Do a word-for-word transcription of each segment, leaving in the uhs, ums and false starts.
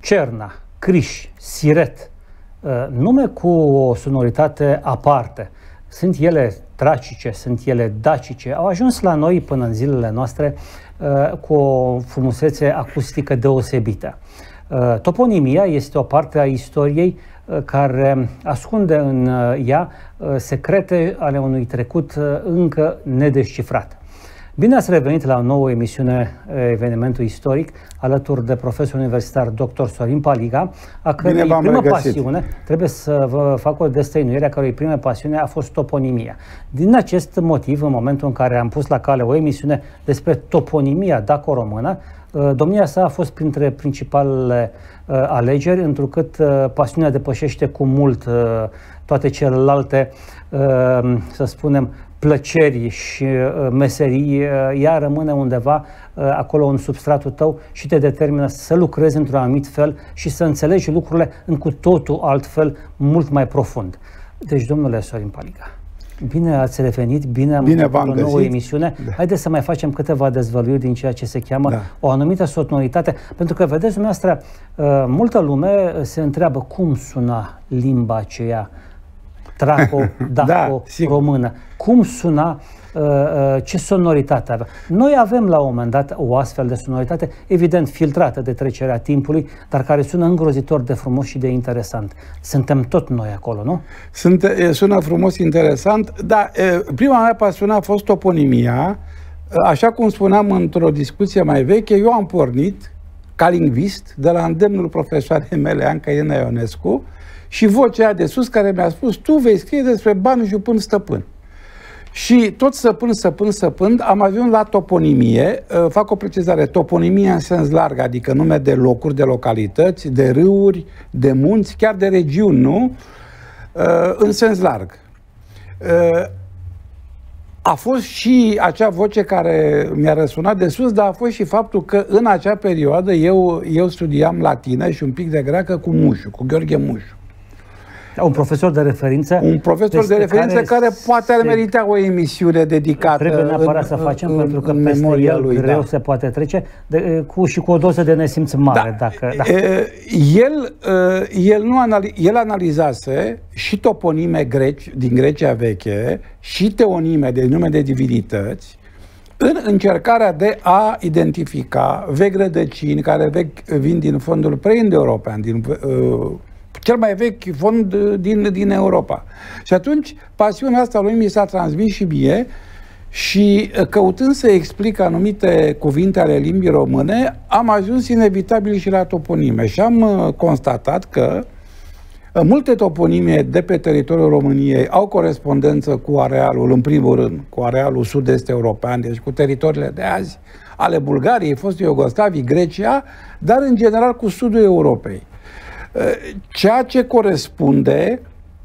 Cerna, Criș, Siret, nume cu o sonoritate aparte. Sunt ele tracice, sunt ele dacice, au ajuns la noi până în zilele noastre cu o frumusețe acustică deosebită. Toponimia este o parte a istoriei care ascunde în ea secrete ale unui trecut încă nedescifrat. Bine ați revenit la o nouă emisiune, Evenimentul Istoric, alături de profesorul universitar doctor Sorin Paliga, a cărui primă pasiune, trebuie să vă fac o destăinuire, a cărui primă pasiune a fost toponimia. Din acest motiv, în momentul în care am pus la cale o emisiune despre toponimia daco-română, domnia sa a fost printre principalele uh, alegeri, întrucât uh, pasiunea depășește cu mult uh, toate celelalte, uh, să spunem, plăceri și uh, meserii. Uh, ea rămâne undeva uh, acolo în substratul tău și te determină să lucrezi într-un anumit fel și să înțelegi lucrurile în cu totul altfel, mult mai profund. Deci, domnule Sorin Paliga, bine ați revenit, bine am bine început o nouă emisiune. Da. Haideți să mai facem câteva dezvăluiri din ceea ce se cheamă da. o anumită sonoritate. Pentru că, vedeți, dumneavoastră, multă lume se întreabă cum suna limba aceea traco-daco-română. Cum suna, ce sonoritate avea. Noi avem la un moment dat o astfel de sonoritate, evident filtrată de trecerea timpului, dar care sună îngrozitor de frumos și de interesant. Suntem tot noi acolo, nu? Sunt, sună frumos, interesant, dar prima mea pasiune a fost toponimia. Așa cum spuneam într-o discuție mai veche, eu am pornit ca lingvist de la îndemnul profesoarei mele, Anca Irina Ionescu, și vocea de sus care mi-a spus: tu vei scrie despre bani, jupân, stăpân. Și tot săpând, săpând, săpând, am ajuns la toponimie. Fac o precizare. Toponimie în sens larg, adică nume de locuri, de localități, de râuri, de munți, chiar de regiuni, nu? În sens larg. A fost și acea voce care mi-a răsunat de sus, dar a fost și faptul că în acea perioadă eu, eu studiam latină și un pic de greacă cu Mușu, cu Gheorghe Mușu. Un profesor de referință. Un profesor de referință care, care poate ar merita o emisiune dedicată. Trebuie neapărat în, să facem, în, pentru că în peste el lui, greu da. se poate trece de, cu, și cu o doză de nesimț mare. Da. Dacă, da. El, el, nu anali, el analizase și toponime greci, din Grecia veche și teonime, de nume de divinități, în încercarea de a identifica vechi rădăcini care vechi, vin din fondul pre-indo-european, din uh, cel mai vechi fond din, din Europa. Și atunci, pasiunea asta lui mi s-a transmis și mie și căutând să explic anumite cuvinte ale limbii române, am ajuns inevitabil și la toponime. Și am constatat că multe toponime de pe teritoriul României au corespondență cu arealul, în primul rând, cu arealul sud-est european, deci cu teritoriile de azi, ale Bulgariei, fostul Iugoslavii, Grecia, dar în general cu sudul Europei. Ceea ce corespunde,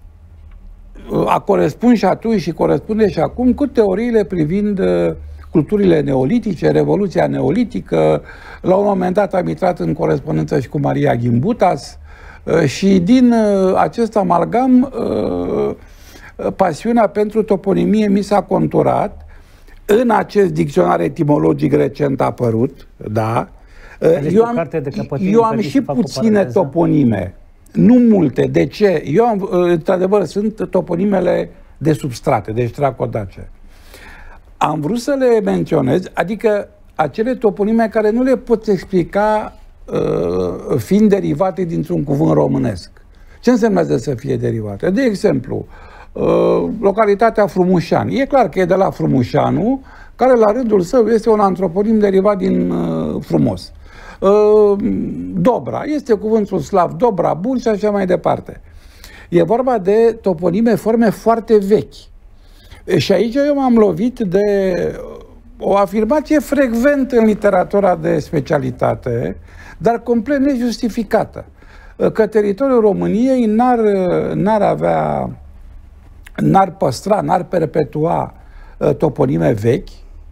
a corespund și atunci și corespunde și acum cu teoriile privind culturile neolitice, Revoluția neolitică. La un moment dat am intrat în corespondență și cu Maria Gimbutas și din acest amalgam pasiunea pentru toponimie mi s-a conturat în acest dicționar etimologic recent apărut, da. Eu am, eu am și puține toponime, nu multe. De ce? Eu am, într-adevăr, sunt toponimele de substrate, deci tracodace. Am vrut să le menționez, adică acele toponime care nu le poți explica uh, fiind derivate dintr-un cuvânt românesc. Ce înseamnă să fie derivate? De exemplu, uh, localitatea Frumușan. E clar că e de la Frumușanu, care la rândul său este un antroponim derivat din uh, frumos. Dobra, este cuvântul slav Dobra, bun și așa mai departe. E vorba de toponime, forme foarte vechi. Și aici eu m-am lovit de o afirmație frecventă în literatura de specialitate, dar complet nejustificată, că teritoriul României n-ar, n-ar avea, n-ar păstra, n-ar perpetua toponime vechi,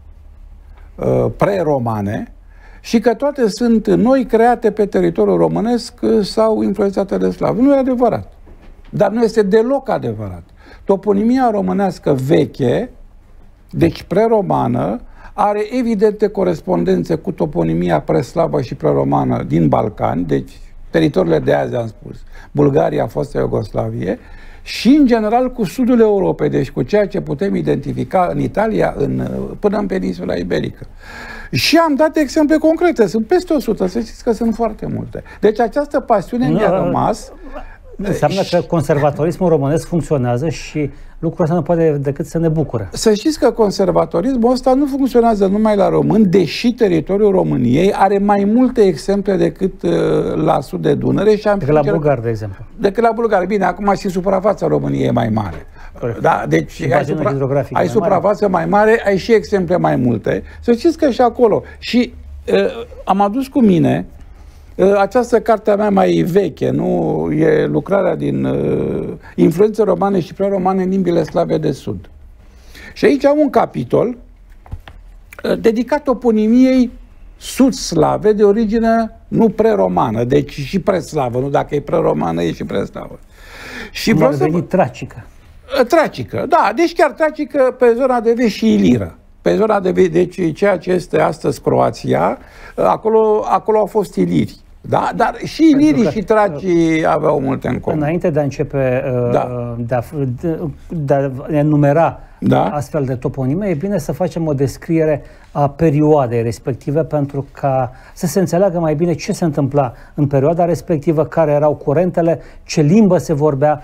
pre-romane, și că toate sunt noi create pe teritoriul românesc sau influențate de slav. Nu e adevărat. Dar nu este deloc adevărat. Toponimia românească veche, deci preromană, are evidente corespondențe cu toponimia preslavă și preromană din Balcani, deci teritoriile de azi, am spus, Bulgaria, fosta Iugoslavie, și în general cu sudul Europei, deci cu ceea ce putem identifica în Italia în, până în peninsula iberică. Și am dat exemple concrete, sunt peste o sută, să știți că sunt foarte multe. Deci această pasiune no, mi-a rămas. Înseamnă că conservatorismul românesc funcționează și lucrul ăsta nu poate decât să ne bucure. Să știți că conservatorismul ăsta nu funcționează numai la români, deși teritoriul României are mai multe exemple decât uh, la sud de Dunăre. Și am decât la bulgari, de exemplu. Decât la bulgari. Bine, acum și suprafața României e mai mare. Corect. Da, deci ai, supra ai mai suprafață mare. mai mare, ai și exemple mai multe. Să știți că și acolo. Și uh, am adus cu mine această carte a mea mai veche, nu? E lucrarea din uh, influențe romane și pre-romane în limbile slave de sud. Și aici am un capitol uh, dedicat toponimiei sud-slave de origine nu pre-romană, deci și pre-slavă, nu? Dacă e pre-romană, e și pre-slavă. Și vreau să veni tracică. Uh, tracică, da, deci chiar tracică pe zona de vest și iliră. Pe zona de vest, deci ceea ce este astăzi Croația, acolo, acolo au fost iliri. Da? Dar și ilirii și tracii aveau multe în comun. Înainte de a începe da. de, a, de, de a enumera da. astfel de toponime, e bine să facem o descriere a perioadei respective pentru ca să se înțeleagă mai bine ce se întâmpla în perioada respectivă, care erau curentele, ce limbă se vorbea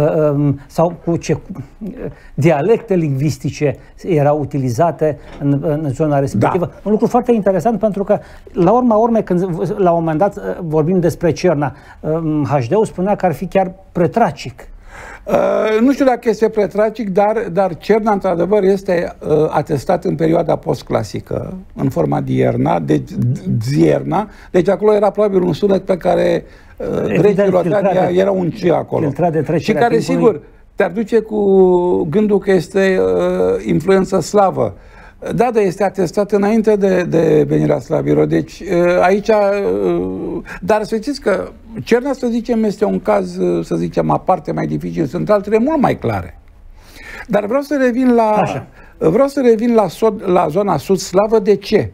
sau cu ce dialecte lingvistice erau utilizate în, în zona respectivă. Da. Un lucru foarte interesant pentru că la urma urmei, când la un moment dat vorbim despre Cerna, H D-ul spunea că ar fi chiar pretracic. Uh, nu știu dacă este pretracic, dar, dar Cerna, într-adevăr, este uh, atestat în perioada postclasică, în forma dierna, deci zierna, deci acolo era probabil un sunet pe care uh, grecii locali era un C acolo. Și care, sigur, te-ar duce cu gândul că este uh, influență slavă. Da, dar este atestat înainte de, de venirea slavilor. Deci aici, dar să știți că Cerna, să zicem, este un caz, să zicem, aparte, mai dificil. Sunt altele mult mai clare. Dar vreau să revin la, Așa. vreau să revin la, la zona sud-slavă. De ce?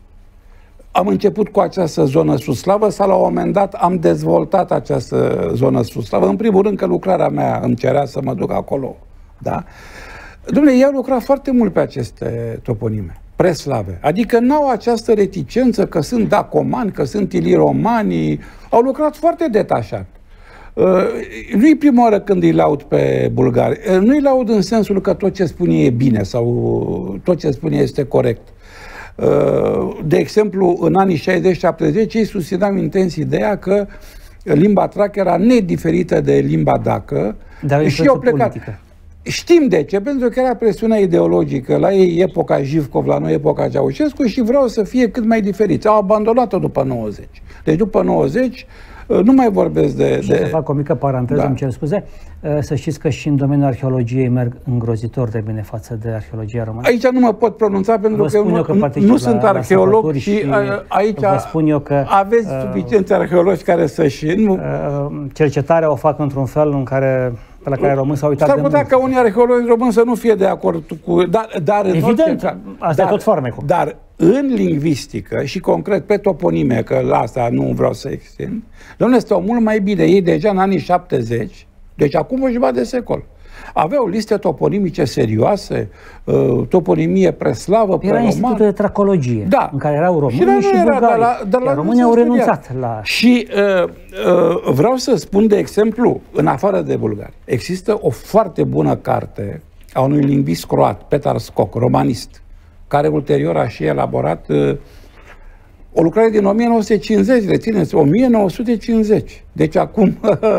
Am început cu această zonă sud-slavă sau la un moment dat am dezvoltat această zonă sud-slavă? În primul rând că lucrarea mea îmi cerea să mă duc acolo. Da? Dom'le, ei au lucrat foarte mult pe aceste toponime, preslave. Adică n-au această reticență că sunt dacomani, că sunt iliromani. Au lucrat foarte detașat. Uh, nu-i prima oară când îi laud pe bulgari. Uh, nu-i laud în sensul că tot ce spune e bine sau tot ce spune este corect. Uh, de exemplu, în anii șaizeci șaptezeci, ei susțineau intens ideea că limba tracă era nediferită de limba dacă. Dar și au plecat. Politică. Știm de ce, pentru că era presiunea ideologică. La ei epoca Jivkov, la noi epoca Ceaușescu și vreau să fie cât mai diferiți. Au abandonat-o după nouăzeci. Deci după nouăzeci nu mai vorbesc de... Și de... să fac o mică paranteză, da. Îmi cer scuze. Să știți că și în domeniul arheologiei merg îngrozitor de bine față de arheologia română. Aici nu mă pot pronunța pentru că eu nu, că nu sunt arheolog și, și aici vă spun eu că aveți uh, suficienți arheologi care să-și... Uh, cercetarea o fac într-un fel în care... pe la care români s-au uitat de mult. S-ar putea ca unii arheologi români să nu fie de acord cu... Dar, dar evident, în asta dar, e tot farmecul. Dar în lingvistică și concret pe toponime, că la asta nu vreau să extind, dom'le, stau mult mai bine. Ei deja în anii șaptezeci, deci acum o jumătate de secol, aveau liste toponimice serioase, toponimie preslavă, era Institutul de Tracologie, da. În care erau români și, și bulgari. Iar românii au renunțat la... Și uh, uh, vreau să spun, de exemplu, în afară de bulgari, există o foarte bună carte a unui lingvist croat, Petar Skok, romanist, care ulterior a și elaborat uh, o lucrare din o mie nouă sute cincizeci, rețineți, o mie nouă sute cincizeci. Deci acum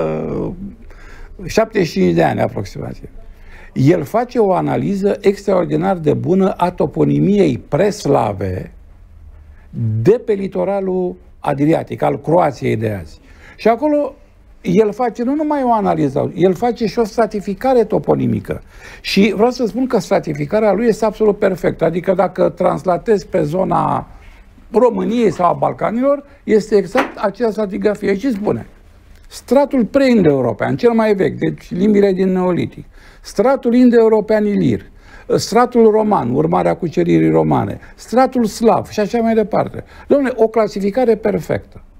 șaptezeci și cinci de ani aproximativ. El face o analiză extraordinar de bună a toponimiei preslave de pe litoralul adriatic, al Croației de azi. Și acolo el face nu numai o analiză, el face și o stratificare toponimică. Și vreau să spun că stratificarea lui este absolut perfectă. Adică dacă translatezi pe zona României sau a Balcanilor, este exact aceea stratigrafie. Și spune, stratul pre-indo-european, cel mai vechi, deci limbile din Neolitic, stratul indo-european ilir, stratul roman, urmarea cuceririi romane, stratul slav și așa mai departe. Dom'le, o clasificare perfectă.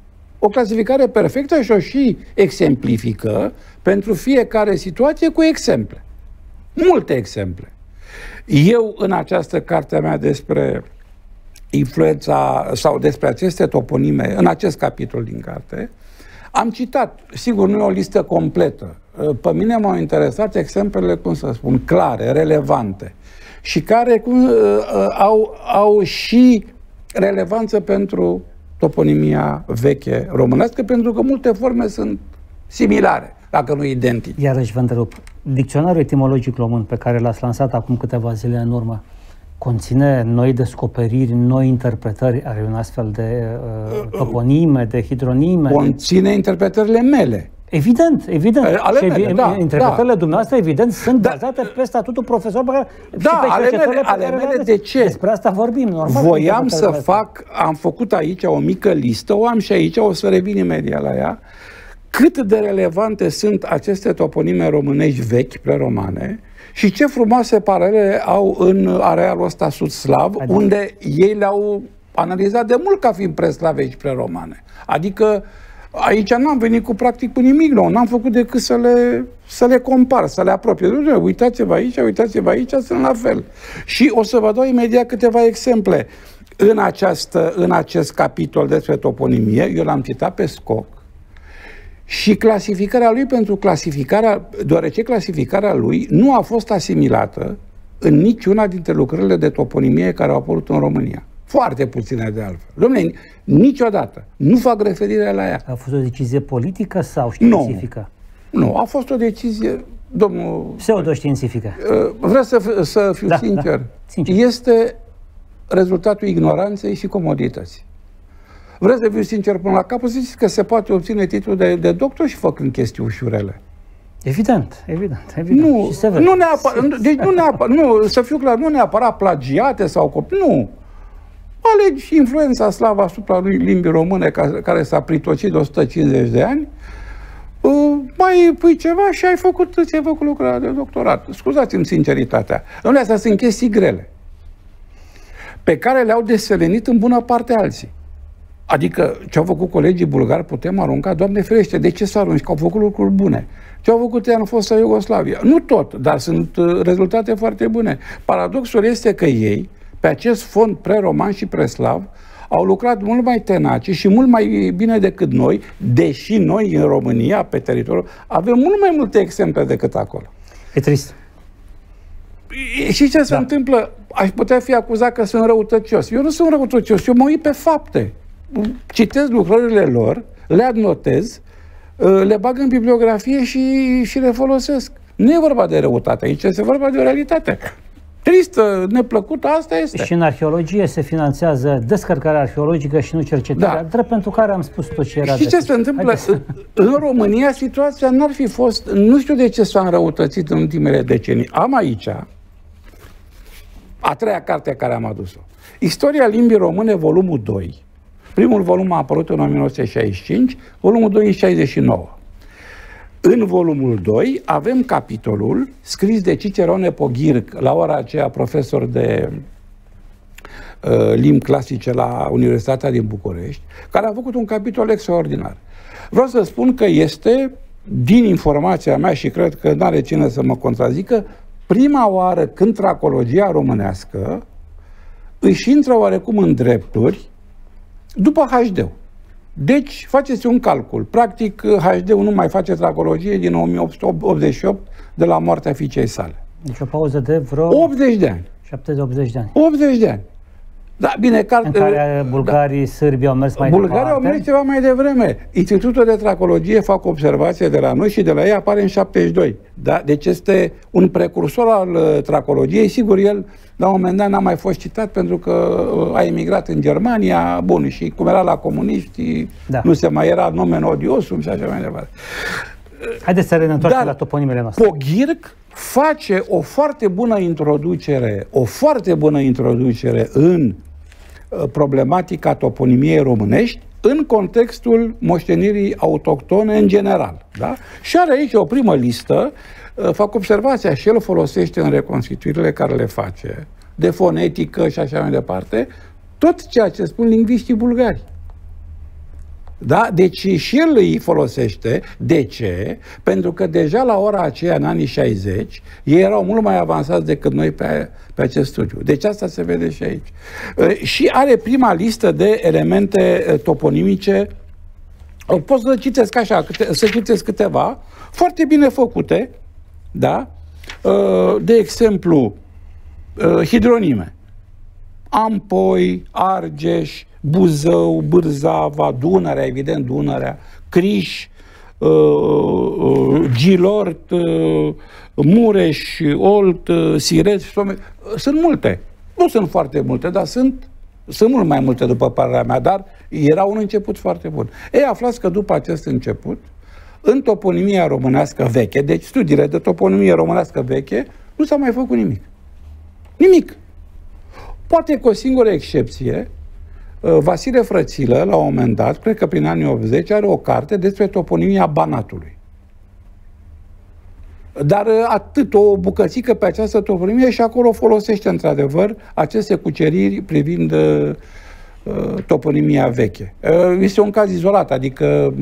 o clasificare perfectă și o și exemplifică pentru fiecare situație cu exemple. Multe exemple. Eu, în această carte mea despre influența sau despre aceste toponime, în acest capitol din carte, am citat, sigur, nu e o listă completă. Pe mine m-au interesat exemplele, cum să spun, clare, relevante și care cum, au, au și relevanță pentru toponimia veche românească, pentru că multe forme sunt similare, dacă nu identice. Iarăși vă întrerup. Dicționarul etimologic român pe care l-ați lansat acum câteva zile în urmă conține noi descoperiri, noi interpretări ale un astfel de uh, toponime, de hidronime? Conține interpretările mele. Evident, evident. Ale și mele, da, interpretările da. dumneavoastră, evident, sunt da. bazate pe statutul profesor pe care, da, și pe ale mele, pe ale care mele de ce? Despre asta vorbim. Normal, voiam să fac, am făcut aici o mică listă, o am și aici, o să revin imediat la ea, cât de relevante sunt aceste toponime românești vechi, preromane, și ce frumoase paralele au în arealul ăsta sud-slav, Adică. unde ei le-au analizat de mult ca fiind preslave și preromane. Adică aici n-am venit cu practic cu nimic nou, n-am făcut decât să le, să le compar, să le apropie. Uitați-vă aici, uitați-vă aici, sunt la fel. Și o să vă dau imediat câteva exemple. În, această, în acest capitol despre toponimie, eu l-am citat pe Scoc, și clasificarea lui pentru clasificarea, deoarece clasificarea lui nu a fost asimilată în niciuna dintre lucrările de toponimie care au apărut în România. Foarte puține de altfel. Dom'le, niciodată. Nu fac referire la ea. A fost o decizie politică sau științifică? Nu, nu a fost o decizie, domnul... Pseudo-științifică. Vreau să, să fiu da, sincer. Da. Sincer. Este rezultatul ignoranței și comodității. Vreți să fiu sincer până la capăt, ziceți că se poate obține titlul de, de doctor și făcând chestii ușurele. Evident, evident, evident. Nu, și se vede. nu neapărat, deci nu neapărat, nu, să fiu clar, nu neapărat plagiate sau copii, nu. Alegi influența slavă asupra lui limbii române care, care s-a pritocit de o sută cincizeci de ani, uh, mai pui ceva și ai făcut, ți-ai făcut lucrarea de doctorat. Scuzați-mi sinceritatea. Dom'le, astea sunt chestii grele, pe care le-au deselenit în bună parte alții. Adică ce-au făcut colegii bulgari putem arunca, Doamne ferește, de ce să arunci? Că au făcut lucruri bune. Ce-au făcut ei în fosta Iugoslavia? Nu tot, dar sunt uh, rezultate foarte bune. Paradoxul este că ei, pe acest fond pre-roman și pre-slav, au lucrat mult mai tenace și mult mai bine decât noi, deși noi în România, pe teritoriu, avem mult mai multe exemple decât acolo. E trist. Și ce se da. întâmplă? Aș putea fi acuzat că sunt răutăcios. Eu nu sunt răutăcios, eu mă uit pe fapte. Citesc lucrările lor, le adnotez, le bag în bibliografie și, și le folosesc. Nu e vorba de răutate, aici este vorba de o realitate. Tristă, neplăcută, asta este. Și în arheologie se finanțează descărcarea arheologică și nu cercetarea, da. drept pentru care am spus tot ce era. Și ce se întâmplă? Haideți. În România situația n-ar fi fost, nu știu de ce s-a înrăutățit în ultimele decenii. Am aici a treia carte care am adus-o. Istoria limbii române, volumul doi. Primul volum a apărut în o mie nouă sute șaizeci și cinci, volumul doi în șaizeci și nouă. În volumul doi avem capitolul scris de Cicerone Poghirc, la ora aceea profesor de uh, limbi clasice la Universitatea din București, care a făcut un capitol extraordinar. Vreau să spun că este, din informația mea și cred că n-are cine să mă contrazică, prima oară când tracologia românească își intră oarecum în drepturi după H D-ul. Deci, faceți un calcul. Practic, H D-ul nu mai face tracologie din o mie opt sute optzeci și opt, de la moartea fiicei sale. Deci o pauză de vreo... optzeci de ani. șaptezeci de ani. optzeci de ani. Da, bine, car... În care bulgarii, da. sârbii au mers mai departe. Bulgarii au mers ceva mai devreme. Institutul de tracologie fac observație de la noi și de la ei apare în șaptezeci și doi. Da? Deci este un precursor al tracologiei. Sigur, el la un moment dat n-a mai fost citat pentru că a emigrat în Germania, bun, și cum era la comuniști, da. nu se mai era nomen odiosum și așa mai departe. Haideți să ne întoarcem la toponimele noastre. Poghirc face o foarte bună introducere, o foarte bună introducere în problematica toponimiei românești în contextul moștenirii autohtone în general. Da? Și are aici o primă listă, fac observația și el folosește în reconstituirile care le face, de fonetică și așa mai departe, tot ceea ce spun lingviștii bulgari. Da? Deci și el îi folosește. De ce? Pentru că deja la ora aceea, în anii șaizeci, ei erau mult mai avansați decât noi pe, pe acest studiu. Deci asta se vede și aici. Și are prima listă de elemente toponimice. Pot să citesc așa, să citesc câteva, foarte bine făcute, da? De exemplu, hidronime. Ampoi, Argeș, Buzău, Bârzava, Dunărea, evident Dunărea, Criș, uh, uh, Gilort, uh, Mureș, Olt, uh, Siret, sunt multe. Nu sunt foarte multe, dar sunt, sunt mult mai multe după părerea mea, dar era un început foarte bun. Ei, aflați că după acest început, în toponimia românească veche, deci studiile de toponimie românească veche, nu s-a mai făcut nimic. Nimic. Poate cu o singură excepție, Vasile Frățilă, la un moment dat, cred că prin anii optzeci, are o carte despre toponimia Banatului. Dar atât, o bucățică pe această toponimie și acolo folosește într-adevăr aceste cuceriri privind uh, toponimia veche. Uh, este un caz izolat, adică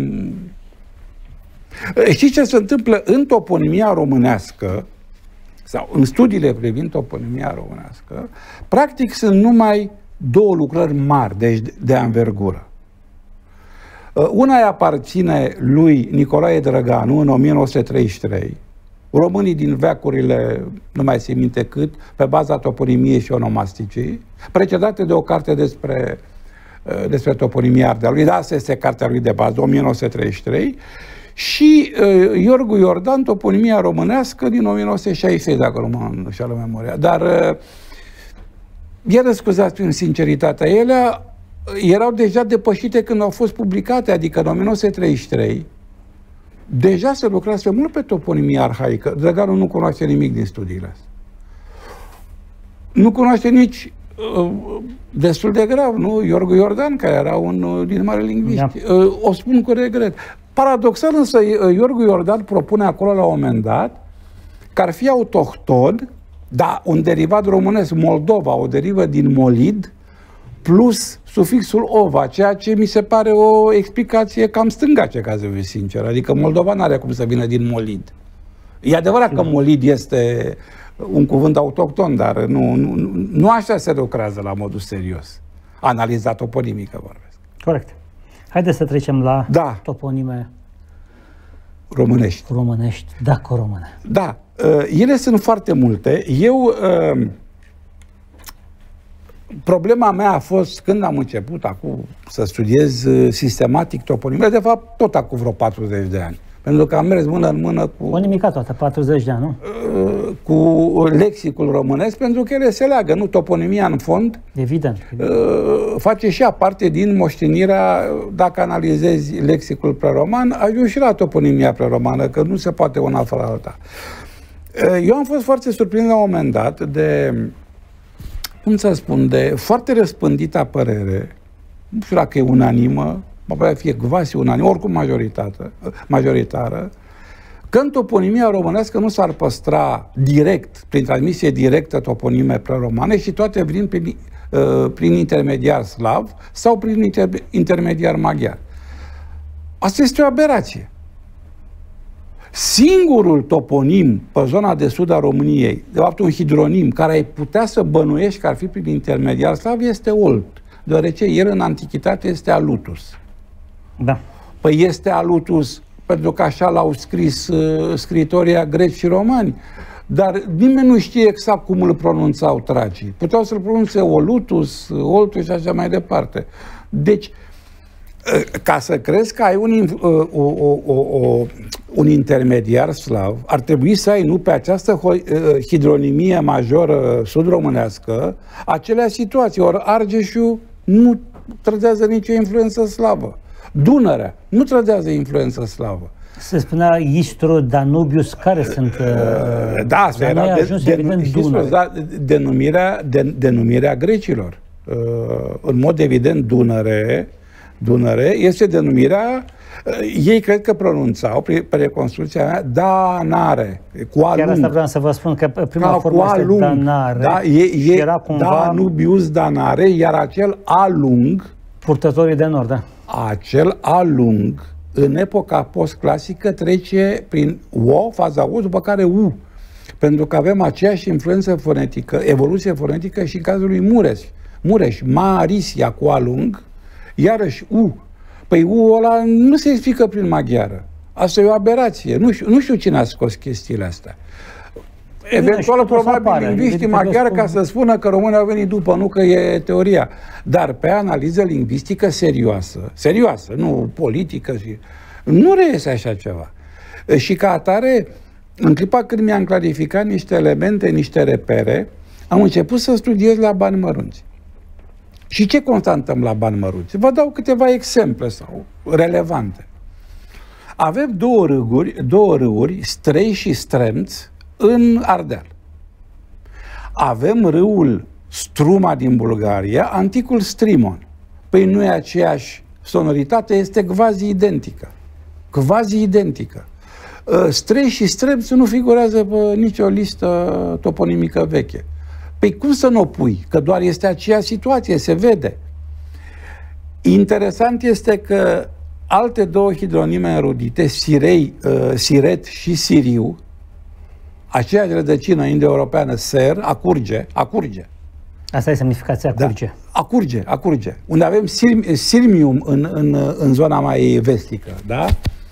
uh, știți ce se întâmplă în toponimia românească sau în studiile privind toponimia românească, practic sunt numai două lucrări mari, deci de anvergură. Una îi aparține lui Nicolae Drăganu în o mie nouă sute treizeci și trei, Românii din veacurile, nu mai se minte cât, pe baza toponimiei și onomasticii, precedate de o carte despre, despre toponimia Ardealului, dar asta este cartea lui de bază, o mie nouă sute treizeci și trei, și uh, Iorgu Iordan, toponimia românească din o mie nouă sute șaizeci și șase, dacă nu mă înșală memoria. Dar uh, ele, scuzați prin sinceritatea, ele erau deja depășite când au fost publicate, adică în o mie nouă sute treizeci și trei, deja se lucrase mult pe toponimia arhaică. Drăganu nu cunoaște nimic din studiile astea. Nu cunoaște nici, uh, destul de grav, nu? Iorgu Iordan, care era un uh, din mare lingviști. Da. Uh, o spun cu regret. Paradoxal însă, Iorgu Iordan propune acolo la un moment dat că ar fi autohton, dar un derivat românesc, Moldova, o derivă din molid, plus sufixul ova, ceea ce mi se pare o explicație cam stângace, ca să fiu sincer. Adică Moldova n-are cum să vină din molid. E adevărat că molid este un cuvânt autohton, dar nu, nu, nu așa se lucrează la modul serios. Analiza toponimică vorbesc. Corect. Haideți să trecem la da. toponime românești. Românești, daco-române. Da. Ele sunt foarte multe. Eu... Problema mea a fost când am început acum să studiez sistematic toponimile, de fapt tot acum vreo patruzeci de ani. Pentru că am mers mână în mână cu... O nimica toată, patruzeci de ani, nu? Cu lexicul românesc, pentru că ele se leagă, nu? Toponimia în fond evident, evident. Face și ea parte din moștenirea, dacă analizezi lexicul preroman, ajungi și la toponimia preromană, că nu se poate una fără alta. Eu am fost foarte surprins la un moment dat de, cum să spun, de foarte răspândită părere, nu știu dacă e unanimă, mă pare fie quasi unanimă, oricum majoritară, majoritară, că în toponimia românească nu s-ar păstra direct, prin transmisie directă, toponime preromane și toate vin prin, uh, prin intermediar slav sau prin inter intermediar maghiar. Asta este o aberație. Singurul toponim pe zona de sud a României, de fapt un hidronim, care ai putea să bănuiești că ar fi prin intermediar slav, este Olt, deoarece el în antichitate este Alutus. Da. Păi este Alutus pentru că așa l-au scris uh, scritorii greci și romani, dar nimeni nu știe exact cum îl pronunțau tracii. Puteau să-l pronunțe Olutus, Oltus și așa mai departe. Deci, uh, ca să crezi că ai un, uh, o, o, o, o, un intermediar slav, ar trebui să ai, nu pe această uh, hidronimie majoră sud-românească, acelea situații. Ori Argeșul nu trădează nicio influență slavă. Dunărea nu trădează influență slavă. Se spunea Istru, Danubius, care sunt... Uh, da, asta era de, ajuns, de, evident, Dunăre. Da, denumirea, de, denumirea grecilor. Uh, în mod evident, Dunăre, Dunăre este denumirea, uh, ei cred că pronunțau, pe reconstrucția mea, Danare, cu A Chiar lung. asta vreau să vă spun, că prima Ca formă este lung. Danare. Da, e, e era cumva... Danubius Danare, iar acel A lung, Purtătorii de nord, da. Acel A lung, în epoca postclasică, trece prin O, faza O, după care U. Pentru că avem aceeași influență fonetică, evoluție fonetică și în cazul lui Mureș. Mureș, Marisia cu A lung, iarăși U. Păi U ăla nu se explică prin maghiară. Asta e o aberație. Nu știu, nu știu cine a scos chestiile astea. Eventual, probabil, lingviștii maghiari ca să spună că românii au venit după, nu că e teoria. Dar pe analiză lingvistică serioasă, serioasă, nu politică, și nu reiese așa ceva. Și ca atare, în clipa când mi-am clarificat niște elemente, niște repere, am început să studiez la bani mărunți. Și ce constatăm la bani mărunți? Vă dau câteva exemple sau relevante. Avem două râuri, două râuri, Strei și Stremț, în Ardeal. Avem râul Struma din Bulgaria, anticul Strimon. Păi nu e aceeași sonoritate, este quasi identică. Quasi identică. Strei și Stremț nu figurează pe nicio listă toponimică veche. Păi cum să nu o pui? Că doar este aceeași situație, se vede. Interesant este că alte două hidronime înrudite, Sirei, uh, Siret și Siriu, aceeași rădăcină indo-europeană, ser, a curge, a curge. Asta e semnificația, a curge. Da, a curge, a curge. Unde avem sirm, sirmium în, în, în zona mai vestică, da?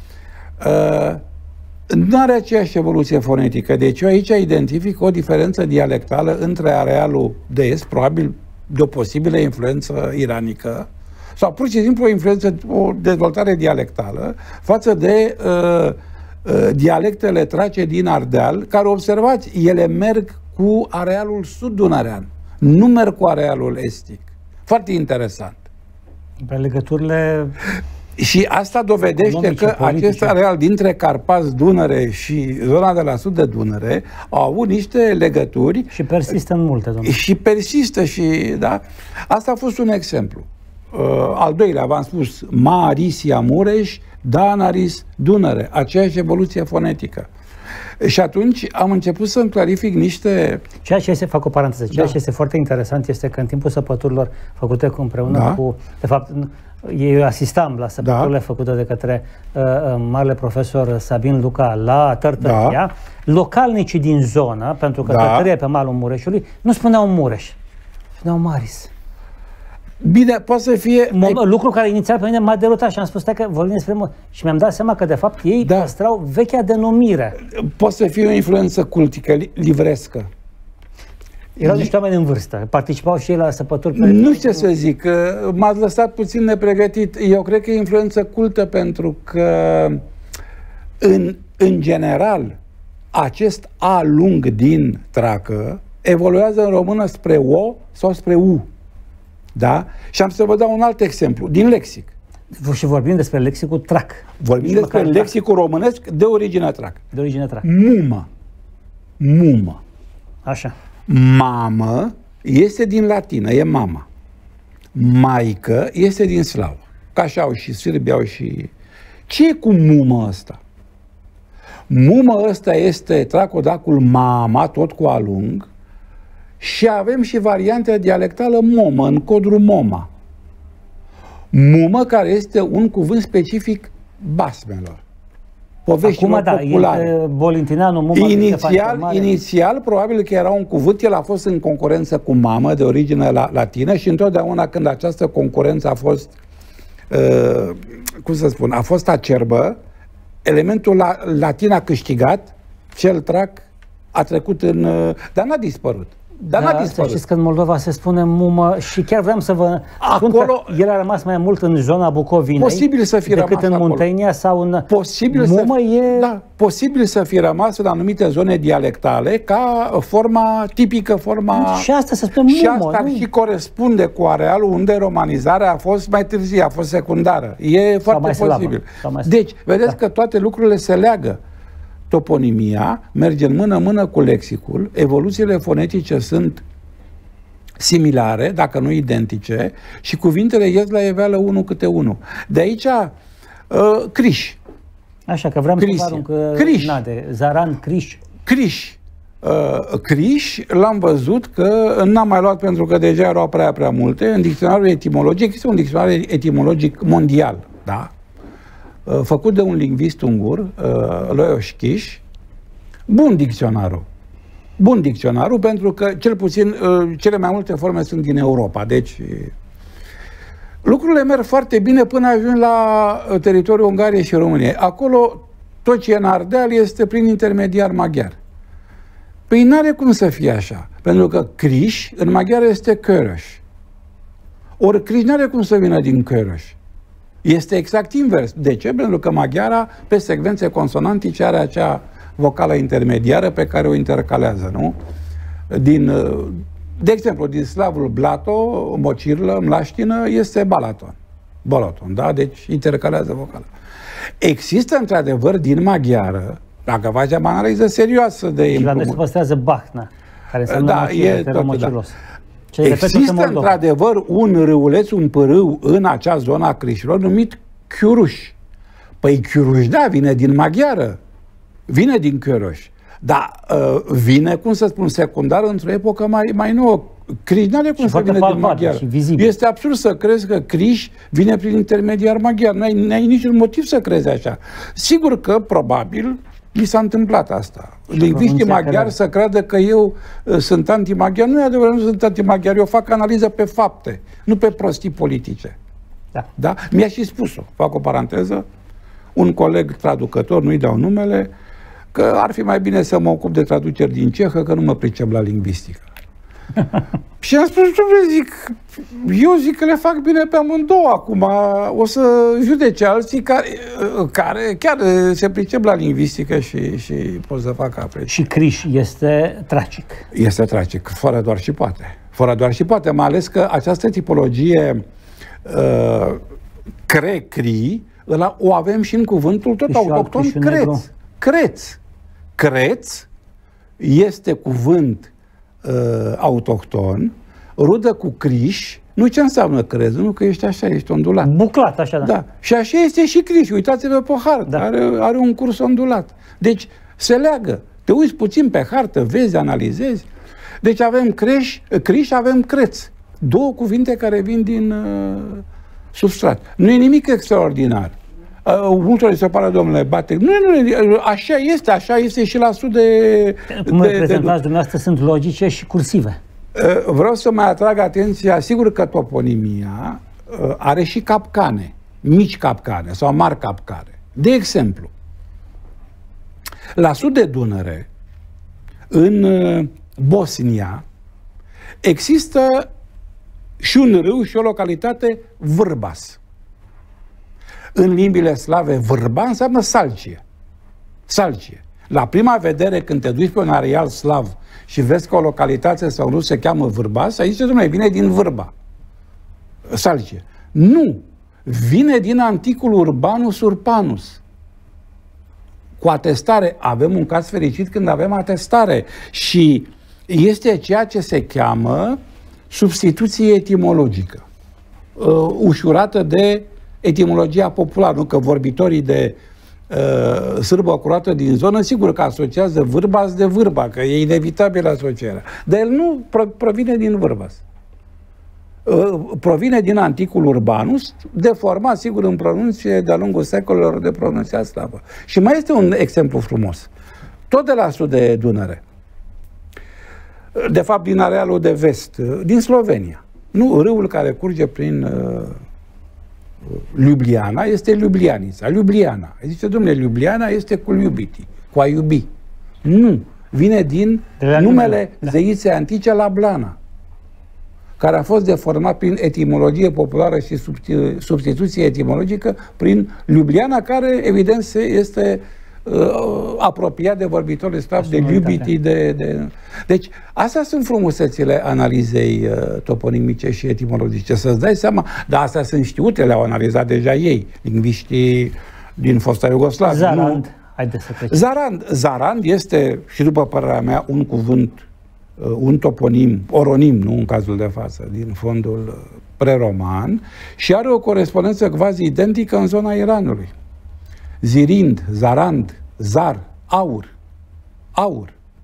Uh, nu are aceeași evoluție fonetică. Deci eu aici identific o diferență dialectală între arealul de est, probabil de o posibilă influență iranică, sau pur și simplu o influență, o dezvoltare dialectală, față de uh, uh, dialectele trace din Ardeal, care, observați, ele merg cu arealul sud-dunărean, nu merg cu arealul estic. Foarte interesant. Pe legăturile... Și asta dovedește că politice. Acest areal dintre Carpați, Dunăre și zona de la sud de Dunăre au avut niște legături. Și persistă în multe, domnule. Și persistă și, da. Asta a fost un exemplu. Uh, al doilea, v-am spus, Marisia, Mureș, Danaris, Dunăre. Aceeași evoluție fonetică. Și atunci am început să-mi clarific niște... Ceea ce este, fac o paranteză, ceea da. ce este foarte interesant este că în timpul săpăturilor făcute împreună da. cu... De fapt, eu asistam la săpăturile da. făcute de către uh, marele profesor Sabin Luca la Tărtăria. Da. Localnicii din zonă, pentru că da. Tărtăria e pe malul Mureșului, nu spuneau Mureș, spuneau Maris. Bine, poate să fie... Ai... Lucru care inițial pe mine m-a derutat și am spus că vorbim despre... Și mi-am dat seama că, de fapt, ei da. păstrau vechea denumire. Poate să fie o influență cultică, livrescă. Erau niște oameni în vârstă, participau și ei la săpături. Pe nu știu ce să zic, m-ați lăsat puțin nepregătit. Eu cred că e influență cultă pentru că, în, în general, acest A lung din tracă evoluează în română spre O sau spre U. Da? Și am să vă dau un alt exemplu, din lexic. Și vorbim despre lexicul trac. Vorbim despre lexicul românesc de origine trac. De origine trac. Mumă. Mumă. Așa. Mamă este din latină, e mama. Maică este din slavă. Ca așa au și sârbi, au și... Ce e cu mumă ăsta? Mumă ăsta este tracodacul mama, tot cu A lung, și avem și varianta dialectală momă, în codru moma. Mumă, care este un cuvânt specific basmelor. Poveștilor Acum, populare. Da, Bolintineanu, mumă, inițial, inițial, probabil că era un cuvânt, el a fost în concurență cu mamă, de origine la, latină, și întotdeauna când această concurență a fost, uh, cum să spun, a fost acerbă, elementul la, latin a câștigat, cel trac a trecut în... Uh, dar n-a dispărut. Dar da, n-a dispărut. Să știți că în Moldova se spune mumă și chiar vreau să vă spun acolo, că el a rămas mai mult în zona Bucovinei posibil să fi decât în Muntenia sau în... Posibil mumă să, e... da, posibil să fi rămas în anumite zone dialectale ca forma tipică, forma... Și asta se spune mumă. Și asta nu? și corespunde cu arealul unde romanizarea a fost mai târzie, a fost secundară. E sau foarte posibil. Deci, vedeți da. că toate lucrurile se leagă. Toponimia merge în mână-mână cu lexicul, evoluțiile fonetice sunt similare, dacă nu identice, și cuvintele ies la iveală unul câte unul. De aici, uh, Criș. Așa, că vreau să vă arunc Criș. Nade, Zaran, Criș. Criș. Uh, Criș l-am văzut că n-am mai luat pentru că deja erau prea prea multe. În dicționarul etimologic este un dicționar etimologic mondial, da? Uh, făcut de un lingvist ungur, uh, Lajos Kis. Bun dicționarul. Bun dicționarul pentru că cel puțin uh, cele mai multe forme sunt din Europa. Deci lucrurile merg foarte bine până ajung la teritoriul Ungariei și României. Acolo tot ce e în Ardeal este prin intermediar maghiar. Păi n-are cum să fie așa, pentru că Criș în maghiară este Körös. Ori Criș n-are cum să vină din Körös. Este exact invers. De ce? Pentru că maghiara, pe secvențe consonantice, are acea vocală intermediară pe care o intercalează, nu? Din, de exemplu, din slavul blato, mocirlă, mlaștină, este balaton. Balaton, da? Deci intercalează vocala. Există, într-adevăr, din maghiară, dacă facem analiză serioasă de... Și la noi se păstrează Bahna, care înseamnă da, e tot, mocilos. Da. Există, într-adevăr, un râuleț, un pârâu în acea zona a Crișilor numit Chiuruș. Păi Chiuruș, da, vine din maghiară. Vine din Körös. Dar uh, vine, cum să spun, secundar într-o epocă mai, mai nouă. Criș n-are cum să vină din maghiară. Este absurd să crezi că Criș vine prin intermediar maghiar. Nu ai, n-ai niciun motiv să crezi așa. Sigur că, probabil, mi s-a întâmplat asta. Lingviștii maghiari să creadă că eu uh, sunt anti-maghiar. Nu e adevărat, nu sunt anti-maghiar. Eu fac analiză pe fapte, nu pe prostii politice. Da. Da? Mi-a și spus-o. Fac o paranteză. Un coleg traducător, nu-i dau numele, că ar fi mai bine să mă ocup de traduceri din cehă, că nu mă pricep la lingvistică. Și am spus, zic, eu zic că le fac bine pe amândouă acum, o să judece alții care, care chiar se pricep la lingvistică și, și pot să facă apreciere. Și Criș este tragic. Este tragic, fără doar și poate. Fără doar și poate, mai ales că această tipologie uh, cre-cri o avem și în cuvântul tot autohton creț. Creț. Creț este cuvânt uh, autohton, rudă cu Criș. Nu ce înseamnă creț, nu că ești așa, ești ondulat. Buclat, așa, da. Da. Și așa este și Criș. Uitați-vă pe hartă, da. are, are un curs ondulat. Deci se leagă. Te uiți puțin pe hartă, vezi, analizezi. Deci avem creș, Criș, avem creț. Două cuvinte care vin din uh, substrat. Nu e nimic extraordinar. Uh, multor se pare, domnule, bate. Nu, nu, așa este, așa este și la sud de... Cum reprezentați dumneavoastră sunt logice și cursive. Uh, vreau să mai atrag atenția, sigur că toponimia uh, are și capcane, mici capcane sau mari capcane. De exemplu, la sud de Dunăre, în uh, Bosnia, există și un râu și o localitate Vrbas. În limbile slave, vârba înseamnă salcie. Salcie. La prima vedere, când te duci pe un areal slav și vezi că o localitate sau nu se cheamă Vârbas, aici zice, dom'le, vine din vârba. Salcie. Nu. Vine din anticul Urbanus Urbanus. Cu atestare. Avem un caz fericit când avem atestare. Și este ceea ce se cheamă substituție etimologică. Uh, ușurată de etimologia populară, nu că vorbitorii de uh, sârbă curată din zonă, sigur că asociază Vârbas de vârba, că e inevitabil asocierea. Dar el nu provine din Vârbas. Uh, provine din anticul Urbanus, deformat, sigur, în pronunție de-a lungul secolelor de pronunția slavă. Și mai este un exemplu frumos. Tot de la sud de Dunăre. De fapt, din arealul de vest, din Slovenia. Nu, râul care curge prin uh, Ljubljana este Ljubljanica. Ljubljana. Zice, dom'le, Ljubljana este cu iubiti, cu a iubi. Nu. Vine din numele da. zeiței antice Lablana, care a fost deformat prin etimologie populară și substituție etimologică prin Ljubljana, care, evident, este uh, apropiat de vorbitorii slavi, de iubiti, de, de... Deci, astea sunt frumusețile analizei uh, toponimice și etimologice. Să-ți dai seama, dar astea sunt știute, le-au analizat deja ei, lingviștii din fosta Iugoslavie. Zarand, nu? Haideți să trecem. Zarand, Zarand este, și după părerea mea, un cuvânt, uh, un toponim, oronim, nu în cazul de față, din fondul uh, preroman, și are o corespondență quasi identică în zona Iranului. Zirind, Zarand, Zar, aur. Aur.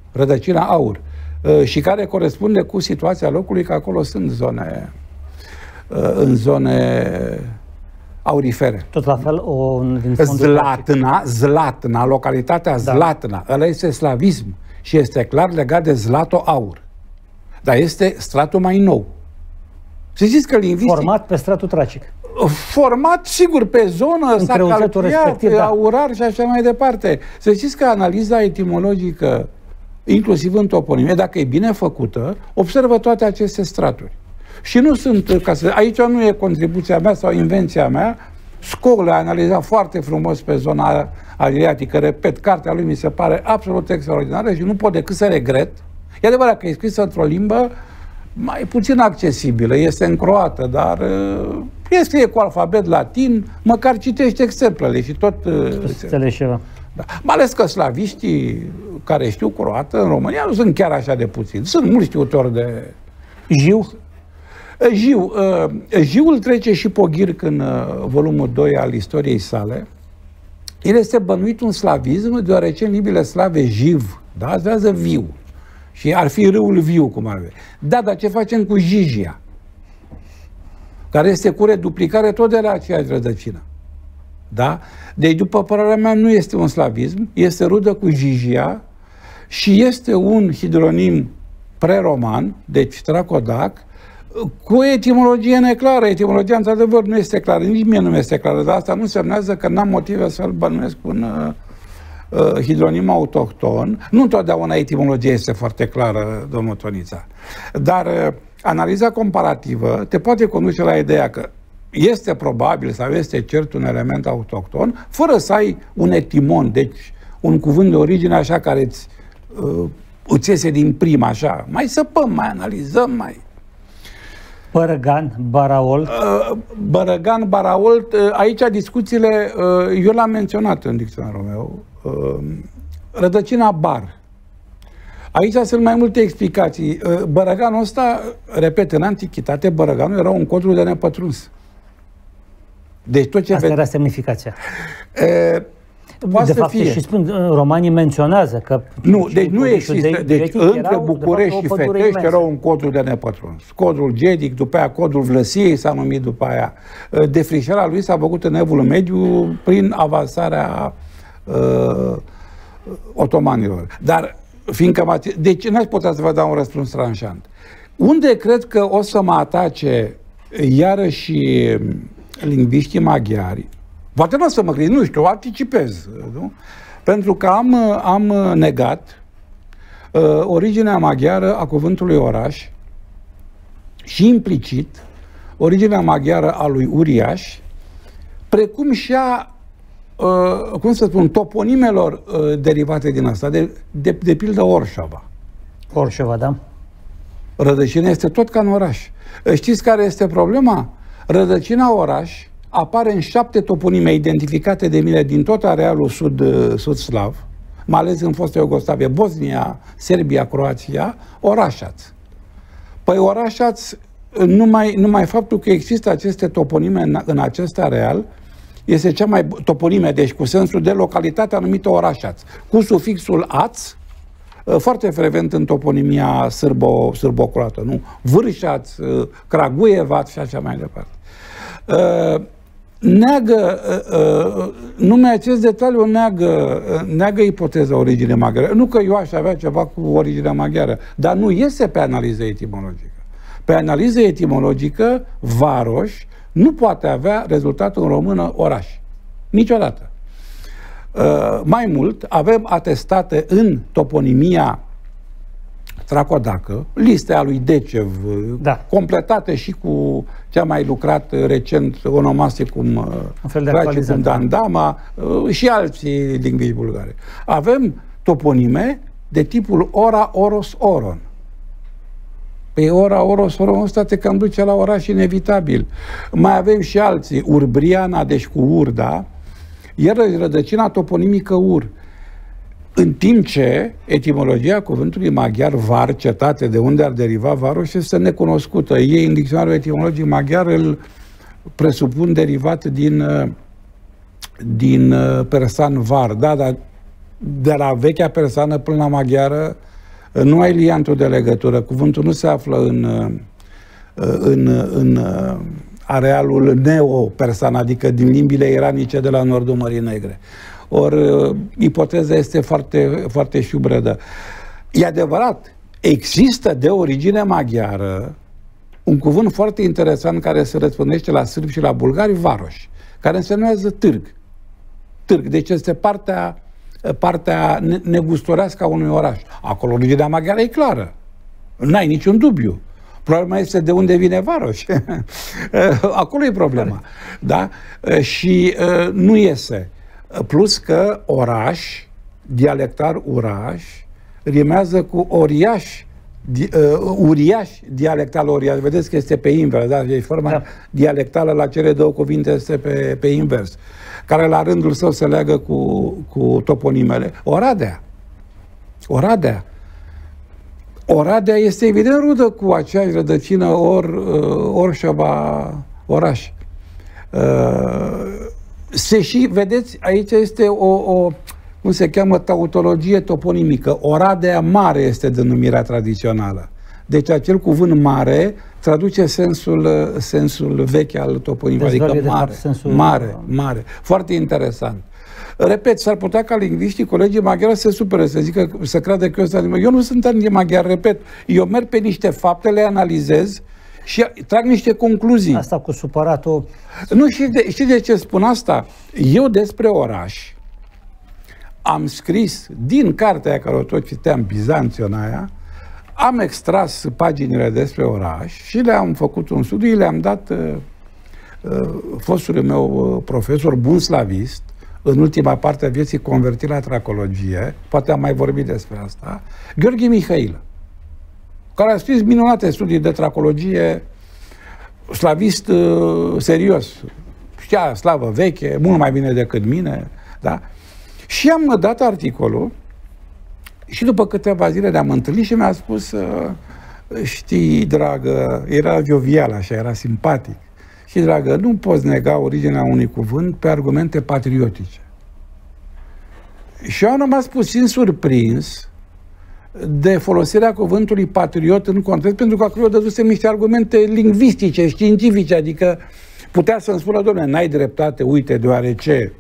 rădăcina aur, și care corespunde cu situația locului, că acolo sunt zone, în zone aurifere. Tot la fel, o din Zlatna, Zlatna, localitatea da. Zlatna, ăla este slavism și este clar legat de zlato-aur. Dar este stratul mai nou. Să știți că lingvistic... Format pe stratul tracic. Format, sigur, pe zonă, s-a calculat, da. aurar și așa mai departe. Să știți că analiza etimologică, inclusiv în toponimie, dacă e bine făcută, observă toate aceste straturi. Și nu sunt, ca să, aici nu e contribuția mea sau invenția mea, Scol a analizat foarte frumos pe zona adriatică, repet, cartea lui mi se pare absolut extraordinară și nu pot decât să regret. E adevărat că e scrisă într-o limbă mai puțin accesibilă, este în croată, dar e scrie cu alfabet latin, măcar citește exemplele și tot... Înțelegi ceva. Da. Mai ales că slaviștii care știu croată în România nu sunt chiar așa de puțini. Sunt mulți știutori de... Jiu? Jiu. Jiul trece și Poghirc în volumul doi al istoriei sale. El este bănuit un slavism, deoarece în limbile slave jiv, da, avează viu. Și ar fi râul viu, cum ar fi. Da, dar ce facem cu Jijia? Care este cu reduplicare tot de la aceeași rădăcină. Da? Deci, după părerea mea, nu este un slavism, este rudă cu Jijia și este un hidronim preroman, deci tracodac, cu etimologie neclară. Etimologia, într-adevăr, nu este clară. Nici mie nu este clară, dar asta nu semnează că n-am motive să-l bănuiesc un uh, uh, hidronim autohton. Nu întotdeauna etimologia este foarte clară, domnul Tonița. Dar uh, analiza comparativă te poate conduce la ideea că este probabil sau este cert un element autohton, fără să ai un etimon, deci un cuvânt de origine așa care îți, uh, îți iese din prima, așa. Mai săpăm, mai analizăm, mai... Bărăgan, Baraol. Uh, Bărăgan, Baraol, uh, aici discuțiile, uh, eu l-am menționat în dicționarul meu, uh, rădăcina bar. Aici sunt mai multe explicații. Uh, Bărăganul ăsta, repet, în antichitate, Bărăganul era un codru de nepătruns. Deci tot ce Asta ve- era semnificația. Uh, de fapt, fie. Și spun, romanii menționează că... Nu, deci nu există. Deci între București și Fetești era un codru de nepătruns. Codrul Gedic, după aia codrul Vlăsiei s-a numit după aia. Defrișarea lui s-a făcut în Evul Mediu prin avansarea uh, otomanilor. Dar, fiindcă m-ați... Deci n-aș putea să vă dau un răspuns tranșant. Unde cred că o să mă atace iarăși lingviștii maghiari? Poate nu o să mă crezi, nu știu, anticipez. Nu? Pentru că am, am negat uh, originea maghiară a cuvântului oraș și implicit originea maghiară a lui uriaș, precum și a, uh, cum să spun, toponimelor uh, derivate din asta, de, de, de pildă Orșova. Orșova, da. Rădăcina este tot ca în oraș. Știți care este problema? Rădăcina oraș apare în șapte toponime identificate de mine din tot arealul sud, sud-slav, mai ales în fosta Iugoslavie, Bosnia, Serbia, Croația, Orașaț. Păi Orașaț, numai, numai faptul că există aceste toponime în, în acest areal, este cea mai toponime, deci cu sensul de localitate anumită Orașaț, cu sufixul aț, foarte frecvent în toponimia sârbo, sârbo-croată, nu? Vârșaț, Craguievaț și așa mai departe. Uh, neagă, uh, uh, numai acest detaliu neagă, uh, neagă ipoteza origine maghiară. Nu că eu aș avea ceva cu originea maghiară, dar nu iese pe analiză etimologică. Pe analiză etimologică, Varoș nu poate avea rezultatul în română oraș. Niciodată. Uh, mai mult, avem atestate în toponimia tracodacă, listea lui Decev, da, completate și cu ce a mai lucrat recent onomasticum Tracicum Dandama și alții lingviști bulgare. Avem toponime de tipul ora, oros, oron. Pe ora, oros, oron ăsta te cam duce la oraș inevitabil. Mai avem și alții, Urbriana, deci cu ur, da? Iar rădăcina toponimică ur. În timp ce etimologia cuvântului maghiar var, cetate, de unde ar deriva Varoș, este necunoscută. Ei, în dicționarul etimologic maghiar, îl presupun derivat din, din persan var. Da, dar de la vechea persană până la maghiară Nu ai liantul de legătură. Cuvântul nu se află în, în, în arealul neo-persan, adică din limbile iranice de la nordul Mării Negre. Ori ipoteza este foarte, foarte șubredă. E adevărat, există de origine maghiară un cuvânt foarte interesant care se răspândește la sârbi și la bulgari, varoș, care însemnează târg. Târg, deci este partea, partea negustorească a unui oraș. Acolo originea maghiară e clară. N-ai niciun dubiu. Problema este de unde vine varoș. Acolo e problema. Da? Și uh, nu iese. Plus că oraș, dialectar uraș, rimează cu oriaș, di, uh, uriaș, dialectal oriaș. Vedeți că este pe invers, da? Deci forma da. dialectală la cele două cuvinte este pe, pe invers, care la rândul său se leagă cu, cu toponimele. Oradea. Oradea. Oradea este evident rudă cu aceeași rădăcină or, uh, Orșova, oraș. Uh, se și, vedeți, aici este o, o, cum se cheamă, tautologie toponimică. Oradea mare este denumirea tradițională. Deci acel cuvânt mare traduce sensul, sensul vechi al toponimului, adică mare, sensul... mare, mare. Foarte interesant. Repet, s-ar putea ca lingviștii, colegii maghiari să se supere, să zică, să creadă că eu sunt eu nu sunt maghiar, repet, eu merg pe niște fapte, le analizez și trag niște concluzii. Asta cu supăratul... Nu, știi de, știi de ce spun asta? Eu despre oraș am scris din cartea care o tot citeam, Bizanțion aia, am extras paginile despre oraș și le-am făcut un studiu, le-am dat uh, uh, fostului meu uh, profesor, bun slavist, în ultima parte a vieții convertit la tracologie, poate am mai vorbit despre asta, Gheorghe Mihailă, care a scris minunate studii de tracologie, slavist uh, serios, știa slavă veche, mult mai bine decât mine, da? Și am dat articolul și după câteva zile ne-am întâlnit și mi-a spus, uh, știi, dragă, era jovial așa, era simpatic, și, dragă, nu poți nega originea unui cuvânt pe argumente patriotice. Și eu am rămas puțin surprins de folosirea cuvântului patriot în context, pentru că acolo dădusem niște argumente lingvistice, științifice, adică putea să-mi spună, dom'le, n-ai dreptate, uite, deoarece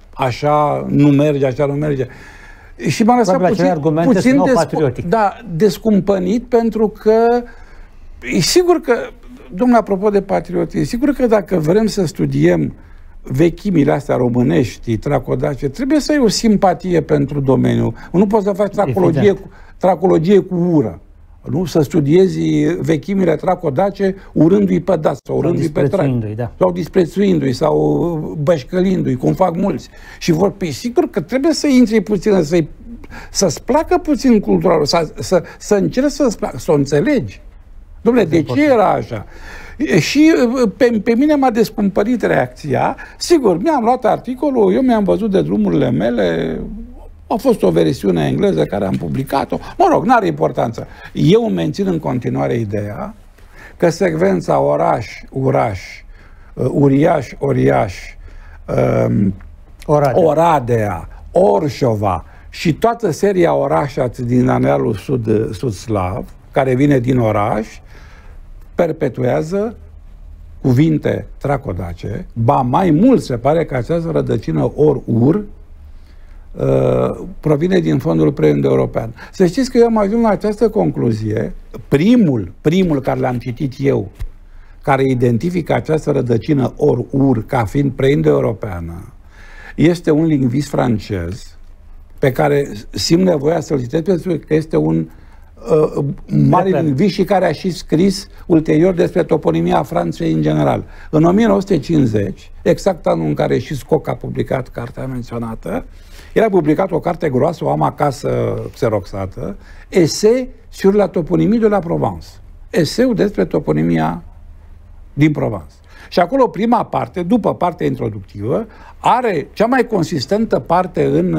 așa nu merge, așa nu merge. Și m-a lăsat puțin, puțin descu- da, descumpănit, pentru că e sigur că, domnule, apropo de patriotism, sigur că dacă vrem să studiem vechimile astea românești, tracodace, trebuie să ai o simpatie pentru domeniu. Nu poți să faci tracologie cu, tracologie cu ură. Nu? Să studiezi vechimile tracodace urându-i pe dați sau urându-i pe trac. Da. Sau disprețuindu-i sau bășcălindu-i, cum fac mulți. Și vor, pe sigur că trebuie să intri puțin, să-i, să-ți placă puțin cultura, să, să, să încerci să-ți placă, să o înțelegi. Dom'le, de ce era așa? Și pe, pe mine m-a descumpărit reacția. Sigur, mi-am luat articolul, eu mi-am văzut de drumurile mele, a fost o versiune engleză care am publicat-o. Mă rog, n-are importanță. Eu mențin în continuare ideea că secvența oraș, uraș, uriaș, oriaș, um, Oradea. Oradea, Orșova și toată seria orașați din anealul sud, sud-slav, care vine din oraș, perpetuează cuvinte tracodace, ba mai mult se pare că această rădăcină or-ur uh, provine din fondul pre-indo-european. Să știți că eu am ajuns la această concluzie, primul, primul care l-am citit eu, care identifică această rădăcină or-ur ca fiind pre-indo-europeană, este un lingvist francez pe care simt nevoia să-l citesc pentru că este un Uh, mare lingvist și care a și scris ulterior despre toponimia Franței în general. În o mie nouă sute cincizeci, exact anul în care și Scoc a publicat cartea menționată, era publicat o carte groasă, o am acasă xeroxată, Essai sur la toponimie de la Provence. Eseu despre toponimia din Provence. Și acolo prima parte, după partea introductivă, are cea mai consistentă parte în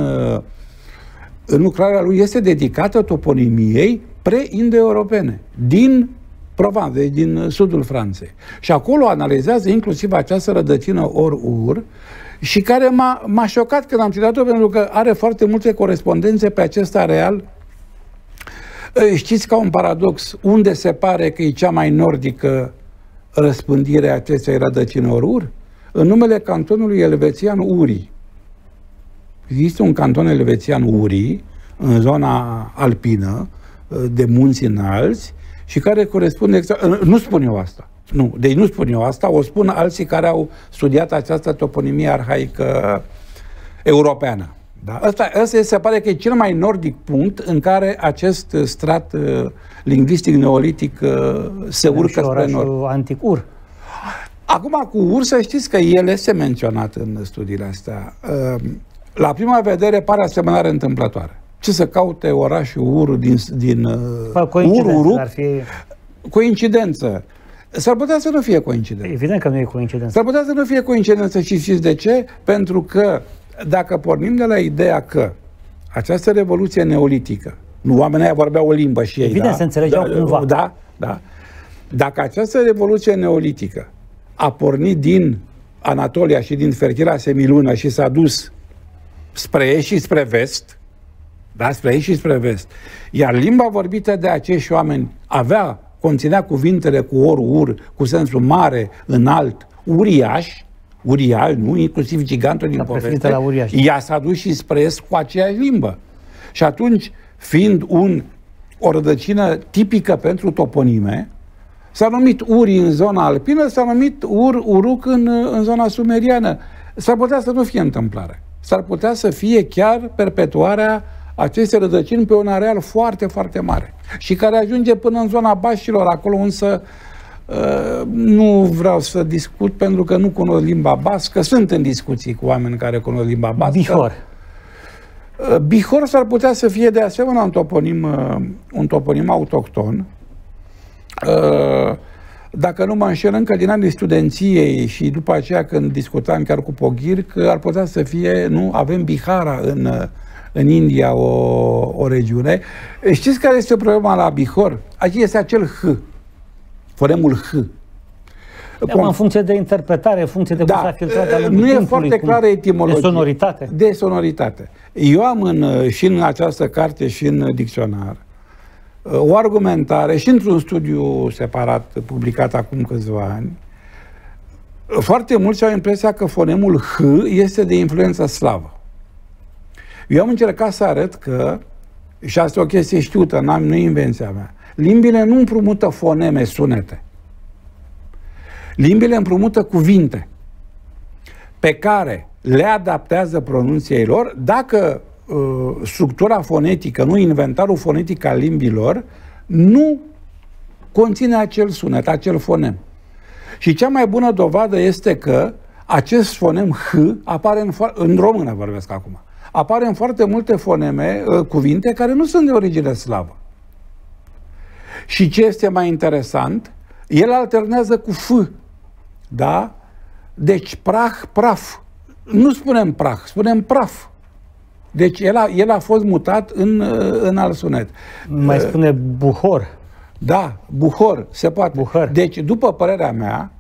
în lucrarea lui, este dedicată toponimiei pre-indo-europene, din Provence, deci din sudul Franței. Și acolo analizează inclusiv această rădăcină or-ur și care m-a, m-a șocat când am citat-o, pentru că are foarte multe corespondențe pe acest areal Știți, ca un paradox, unde se pare că e cea mai nordică răspândire a acestei rădăcini ur? În numele cantonului elvețian Uri. Există un canton elvețian Uri, în zona alpină, de munți înalți, și care corespunde exact... Nu spun eu asta. Nu, deci nu spun eu asta, o spun alții care au studiat această toponimie arhaică europeană. Da? Asta, asta se pare că e cel mai nordic punct în care acest strat uh, lingvistic neolitic uh, se urcă spre nord. Antic Ur. Acum, cu Ur, să știți că el este menționat în studiile astea. Uh, la prima vedere pare asemănare întâmplătoare. Ce să caute orașul Ur din, din uh, Ur, Uruc? Ar fi... Coincidență. S-ar putea să nu fie coincidență. Evident că nu e coincidență. S-ar putea să nu fie coincidență și știți de ce? Pentru că dacă pornim de la ideea că această revoluție neolitică, nu, oamenii aia vorbeau o limbă și ei, evident, da? se înțelegeau da, cumva. Da, da. Dacă această revoluție neolitică a pornit din Anatolia și din fertila Semilună și s-a dus spre est și spre vest, da, spre est și spre vest, iar limba vorbită de acești oameni avea, conținea cuvintele cu or, ur, cu sensul mare, înalt, uriaș, uriaș, nu? Inclusiv gigantul din poveste, la uriaș. ea s-a dus și spre est cu aceeași limbă. Și atunci, fiind un, o rădăcină tipică pentru toponime, s-a numit Uri în zona alpină, s-a numit Ur, Uruc în, în zona sumeriană. S-ar putea să nu fie întâmplare. S-ar putea să fie chiar perpetuarea aceste rădăcini pe un areal foarte, foarte mare și care ajunge până în zona Baștilor, acolo însă uh, nu vreau să discut pentru că nu cunosc limba bască, sunt în discuții cu oameni care cunosc limba bască. Bihor. Uh, Bihor s-ar putea să fie de asemenea un toponim, uh, un toponim autohton. Uh, dacă nu mă înșel, încă din anii studenției și după aceea când discutam chiar cu Poghir, că ar putea să fie, nu, avem Bihara în în India, o, o regiune. Știți care este problema la Bihor? Aici este acel H, fonemul H. Com în funcție de interpretare, în funcție de da, cum s-a filtrat de nu e foarte clară etimologie. De sonoritate. De sonoritate. Eu am în, și în această carte și în dicționar o argumentare și într-un studiu separat publicat acum câțiva ani. Foarte mulți au impresia că fonemul H este de influență slavă. Eu am încercat să arăt că, și asta e o chestie știută, n-am, nu e invenția mea, limbile nu împrumută foneme, sunete. Limbile împrumută cuvinte pe care le adaptează pronunției lor dacă uh, structura fonetică, nu inventarul fonetic al limbilor, nu conține acel sunet, acel fonem. Și cea mai bună dovadă este că acest fonem H apare în, în română, vorbesc acum, apare în foarte multe foneme, uh, cuvinte care nu sunt de origine slavă. Și ce este mai interesant, el alternează cu F. Da? Deci prah, praf. Nu spunem prah, spunem praf. Deci el a, el a fost mutat în, în alt sunet. Mai uh, spune buhor. Da, buhor, se poate. Buhor. Deci, după părerea mea,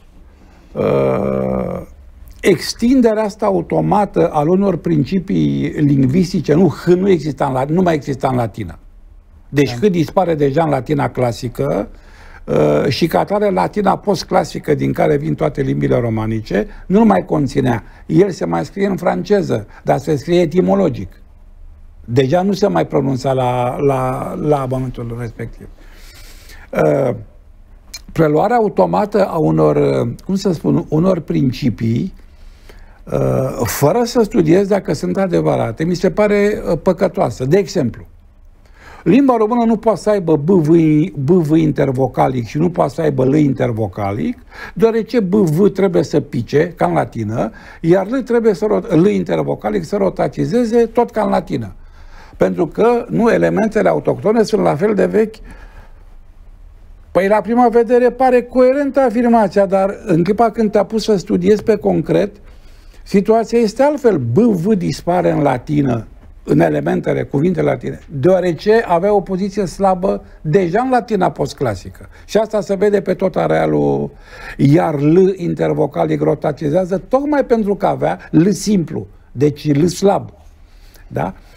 uh, extinderea asta automată al unor principii lingvistice, nu, H nu, exista în, nu mai exista în latină. Deci da. H dispare deja în latina clasică uh, și ca atare latina postclasică din care vin toate limbile romanice nu mai conținea. El se mai scrie în franceză, dar se scrie etimologic. Deja nu se mai pronunța la, la, la momentul respectiv. Uh, preluarea automată a unor, cum să spun, unor principii uh, fără să studiez dacă sunt adevărate, mi se pare uh, păcătoasă. De exemplu, limba română nu poate să aibă B V, B V intervocalic și nu poate să aibă L intervocalic, deoarece B V trebuie să pice, ca în latină, iar L trebuie să rot, L intervocalic să rotatizeze, tot ca în latină. Pentru că, nu, elementele autohtone sunt la fel de vechi. Păi, la prima vedere, pare coerentă afirmația, dar în clipa când te-a pus să studiezi pe concret, situația este altfel. B V dispare în latină, în elementele, cuvintele latine, deoarece avea o poziție slabă deja în latina postclasică. Și asta se vede pe tot arealul, iar L intervocalic rotatizează tocmai pentru că avea L simplu, deci L slab. Da?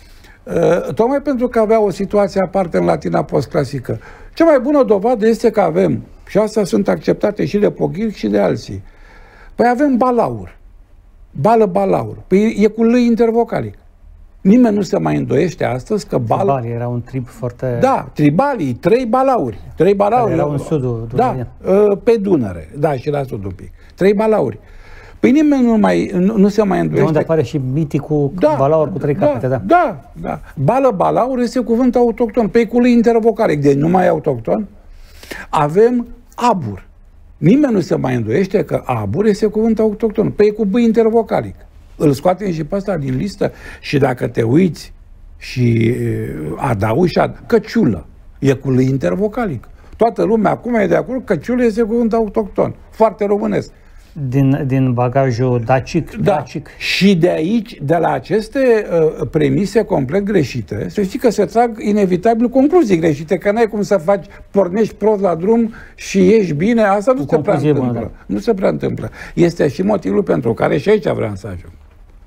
Uh, tocmai pentru că avea o situație aparte în latina postclasică. Cea mai bună dovadă este că avem, și astea sunt acceptate și de Poghil și de alții, păi avem balaur. Bală balaur. Păi e cu L intervocalic. Nimeni nu se mai îndoiește astăzi că bală... Tribalii era un trib foarte... Da, tribalii, trei balauri. Trei balauri. Erau în sudul Dunăre. Da, pe Dunăre. Da, și la sud un pic. Trei balauri. Păi nimeni nu, mai, nu, nu se mai îndoiește... De unde apare și miticul da, balaur cu trei da, capete, da. Da, da. Bală balaur este cuvânt autohton. Pe cu L intervocalic. Deci nu mai e autohton. Avem abur. Nimeni nu se mai îndoiește că abur este cuvânt autohton. Pe cu B intervocalic. Îl scoatem și pe ăsta din listă și dacă te uiți și adaugi, căciulă. E cu L intervocalic. Toată lumea acum e de acord că căciulă este cuvânt autohton. Foarte românesc. Din, din bagajul dacic, da. dacic. Și de aici, de la aceste uh, premise complet greșite, să știi că se trag inevitabil concluzii greșite, că n-ai cum să faci, pornești prost la drum și ieși bine, asta nu se prea întâmplă. Bună, da. Nu se prea întâmplă. Este și motivul pentru care, și aici vreau să ajung.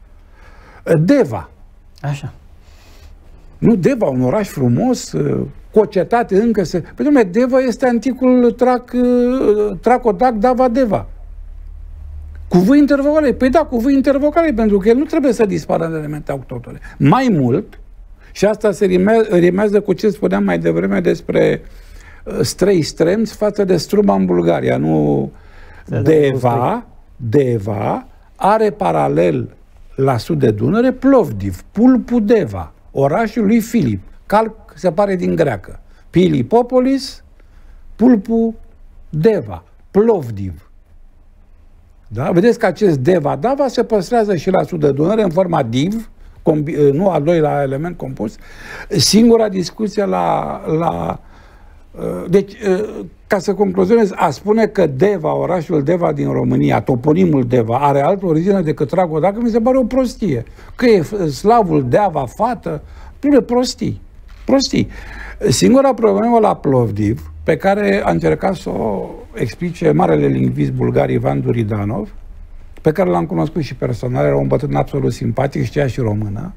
Deva. Așa. Nu, Deva, un oraș frumos, cu o cetate încă se... Păi, dom'le, Deva este anticul trac, Tracodac Dava Deva. Cu V intervocale. Păi da, cu V intervocale, pentru că el nu trebuie să dispară în elemente autohtone. Mai mult, și asta se rimează cu ce spuneam mai devreme despre străi stremți față de Struma în Bulgaria. Nu, Deva, Deva are paralel la sud de Dunăre Plovdiv, Pulpu Deva, orașul lui Filip. Calc se pare din greacă. Pilipopolis, Pulpu Deva, Plovdiv. Da? Vedeți că acest Deva, Dava se păstrează și la sud de Dunăre în forma div, nu al doilea element compus. Singura discuție la... la deci, ca să concluzionez, a spune că Deva, orașul Deva din România, toponimul Deva, are altă origine decât Tragodac, mi se pare o prostie. Că e slavul Deava, fată, pline prostii. Prostii. Singura problemă la Plovdiv, pe care a încercat să o explice marele lingvist bulgar Ivan Duridanov, pe care l-am cunoscut și personal, era un bătrân absolut simpatic, știa și română.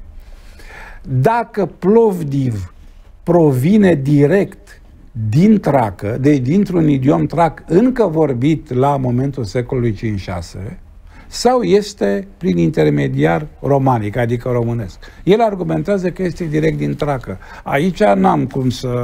Dacă Plovdiv provine direct din tracă, deci dintr-un idiom trac încă vorbit la momentul secolului cinci șase, sau este prin intermediar romanic, adică românesc. El argumentează că este direct din tracă. Aici n-am cum să...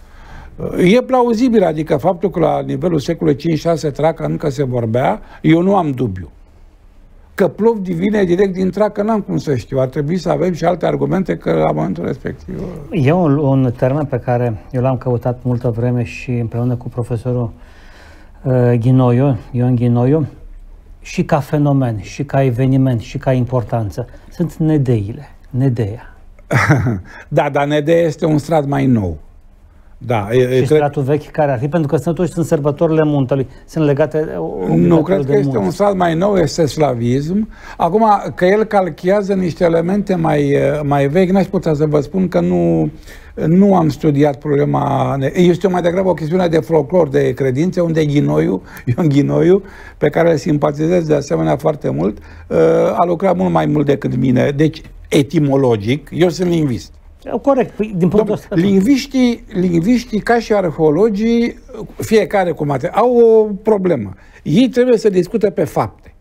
E plauzibil, adică faptul că la nivelul secolului cinci șase traca încă se vorbea, eu nu am dubiu. Că Plovdiv vine direct din tracă, n-am cum să știu. Ar trebui să avem și alte argumente că la momentul respectiv... E un, un termen pe care eu l-am căutat multă vreme și împreună cu profesorul uh, Ghinoiu, Ion Ghinoiu, și ca fenomen, și ca eveniment, și ca importanță. Sunt nedeile, Nedeia. Da, dar Nedeia este un strat mai nou. Da, și e, stratul vechi care ar fi, pentru că sunt totuși sunt sărbătorile muntelui, sunt legate... Nu, cred că este un strat mai nou, este slavism. Acum, că el calchează niște elemente mai, mai vechi, n-aș putea să vă spun că nu, nu am studiat problema... Este mai degrabă o chestiune de folclor, de credințe, unde Ghinoiu, Ion Ghinoiu, pe care îl simpatizez de asemenea foarte mult, a lucrat mult mai mult decât mine. Deci, etimologic, eu sunt lingvist. Corect, din punctul ăsta. Lingviștii, lingviștii, ca și arheologii, fiecare cu materie, au o problemă. Ei trebuie să discute pe fapte.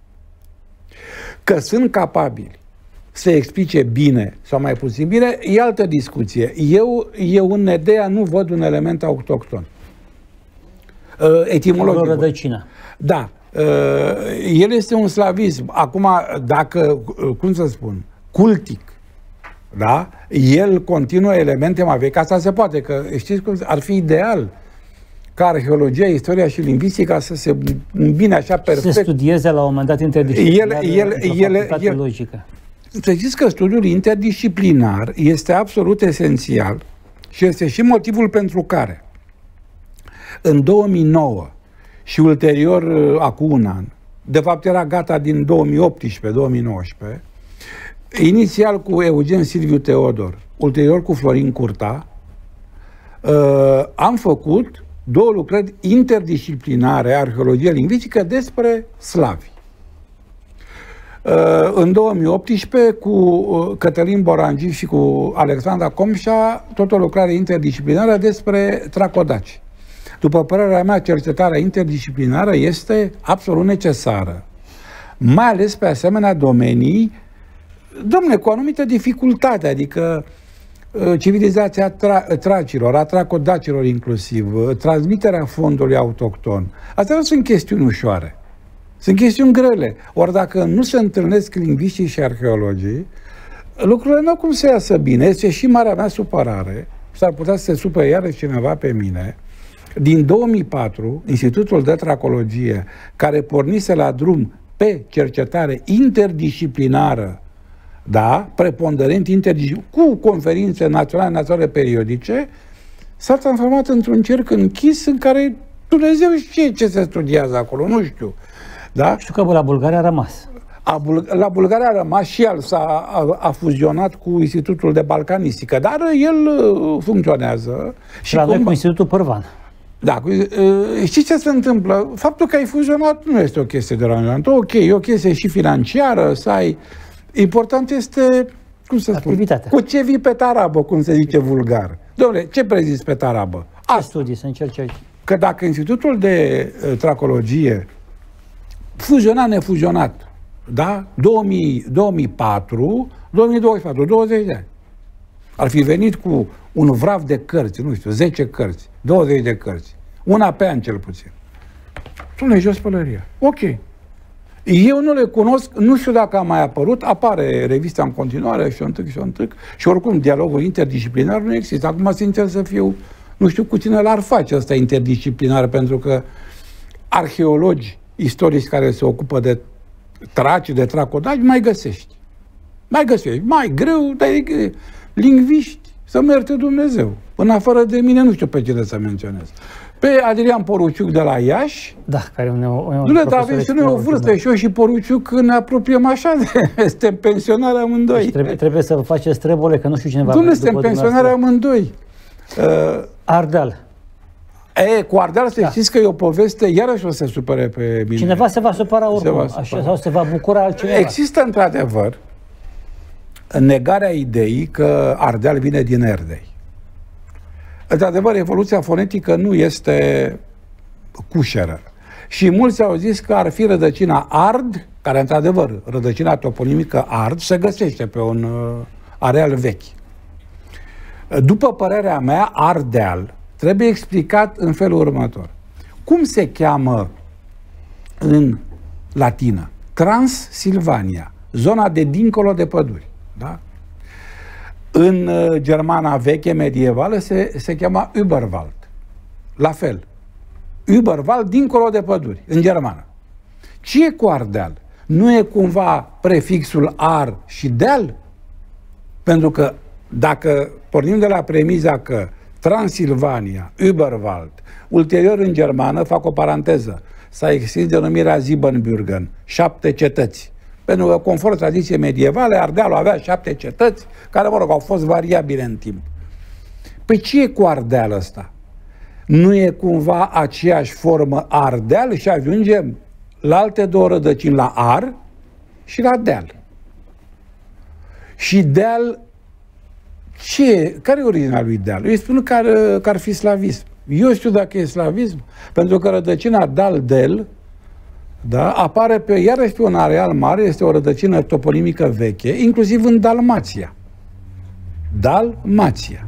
Că sunt capabili să explice bine sau mai puțin bine, e altă discuție. Eu, eu în Nedeia nu văd un element autohton. Etimologic. O rădăcină. Da. El este un slavism. Acum, dacă, cum să spun, cultic, da? El continuă elemente mai vechi. Asta se poate, că știți cum ar fi ideal ca arheologia, istoria și lingvistica să se îmbine așa perfect. Se studieze la un moment dat interdisciplinar el, el, el, el, logică. Să știți că studiul interdisciplinar este absolut esențial și este și motivul pentru care în două mii nouă și ulterior acum un an, de fapt era gata din două mii optsprezece două mii nouăsprezece, inițial cu Eugen Silviu Teodor, ulterior cu Florin Curta, uh, am făcut două lucrări interdisciplinare, arheologie lingvistică, despre slavi. În două mii optsprezece, cu Cătălin Borangic și cu Alexandra Comșa, tot o lucrare interdisciplinară despre tracodaci. După părerea mea, cercetarea interdisciplinară este absolut necesară, mai ales pe asemenea domenii, dom'le, cu o anumită dificultate, adică civilizația tra- tracilor, a tracodacilor inclusiv, transmiterea fondului autohton. Astea nu sunt chestiuni ușoare. Sunt chestiuni grele. Ori dacă nu se întâlnesc lingviștii și arheologii, lucrurile nu au cum să iasă bine. Este și marea mea supărare, s-ar putea să se supere iarăși cineva pe mine. Din două mii patru, Institutul de Tracologie, care pornise la drum pe cercetare interdisciplinară, da, preponderent interdisciplinară, cu conferințe naționale, naționale periodice, s-a transformat într-un cerc închis în care Dumnezeu știe ce se studiază acolo, nu știu. Da? Știu că la Bulgaria a rămas. A Bul- la Bulgaria a rămas și el, s-a, a, a fuzionat cu Institutul de Balcanistică, dar el uh, funcționează. Și la cum... noi cu Institutul Pârvan. Da, uh, știți ce se întâmplă? Faptul că ai fuzionat nu este o chestie de aranjament. Ok, e o chestie și financiară, să ai... Important este, cum să spun, cu ce vii pe tarabă, cum se zice vulgar. Dom'le, ce preziți pe tarabă? Ce studii să încerci? Că dacă Institutul de uh, Tracologie fuzionat, nefuzionat, da? două mii, două mii patru, două mii douăzeci și patru, douăzeci de ani. Ar fi venit cu un vraf de cărți, nu știu, zece cărți, douăzeci de cărți, una pe an cel puțin. Spune jos pălăria. Ok. Eu nu le cunosc, nu știu dacă a mai apărut, apare revista în continuare și o întâc și o întâc și oricum dialogul interdisciplinar nu există. Acum, sincer să fiu, nu știu cu cine l-ar face ăsta interdisciplinar, pentru că arheologi istorici care se ocupă de traci, de tracodaci, mai găsești. Mai găsești. Mai greu, dar e lingviști, să mă ierte Dumnezeu. În afară de mine, nu știu pe cine să menționez. Pe Adrian Poruciuc de la Iași. Da, care e un, un, un Nu, dar avem și noi o vârstă, și eu și Poruciuc ne apropiem așa de... Suntem pensionari amândoi. Deci trebuie, trebuie să faceți trebole, că nu știu cine va... Nu, suntem pensionari amândoi. Uh, Ardeal. E, cu Ardeal să da. Știți că e o poveste, iarăși o să se supere pe mine. Cineva se va supăra oricum, va supăra. Așa, sau se va bucura altcineva. Există într-adevăr negarea ideii că Ardeal vine din Erdei. Într-adevăr, evoluția fonetică nu este cușeră. Și mulți au zis că ar fi rădăcina Ard, care într-adevăr, rădăcina toponimică Ard, se găsește pe un uh, areal vechi. După părerea mea, Ardeal trebuie explicat în felul următor. Cum se cheamă în latină? Transilvania, zona de dincolo de păduri. Da? În uh, germana veche medievală se, se chema Überwald. La fel. Überwald, dincolo de păduri, în germană. Ce e cu Ardeal? Nu e cumva prefixul ar și deal? Pentru că dacă pornim de la premiza că Transilvania, Überwald, ulterior în germană, fac o paranteză, s-a extins denumirea Siebenbürgen, șapte cetăți. Pentru că, conform tradiției medievale, Ardealul avea șapte cetăți, care, mă rog, au fost variabile în timp. Păi ce e cu Ardeal ăsta? Nu e cumva aceeași formă Ardeal și ajungem la alte două rădăcini, la Ar și la Deal. Și Deal, ce? Care e originea lui Deal? Eu spun că ar, că ar fi slavism. Eu știu dacă e slavism, pentru că rădăcina Dal-Del, da, apare pe, iarăși pe un areal mare, este o rădăcină toponimică veche, inclusiv în Dalmația. Dalmația.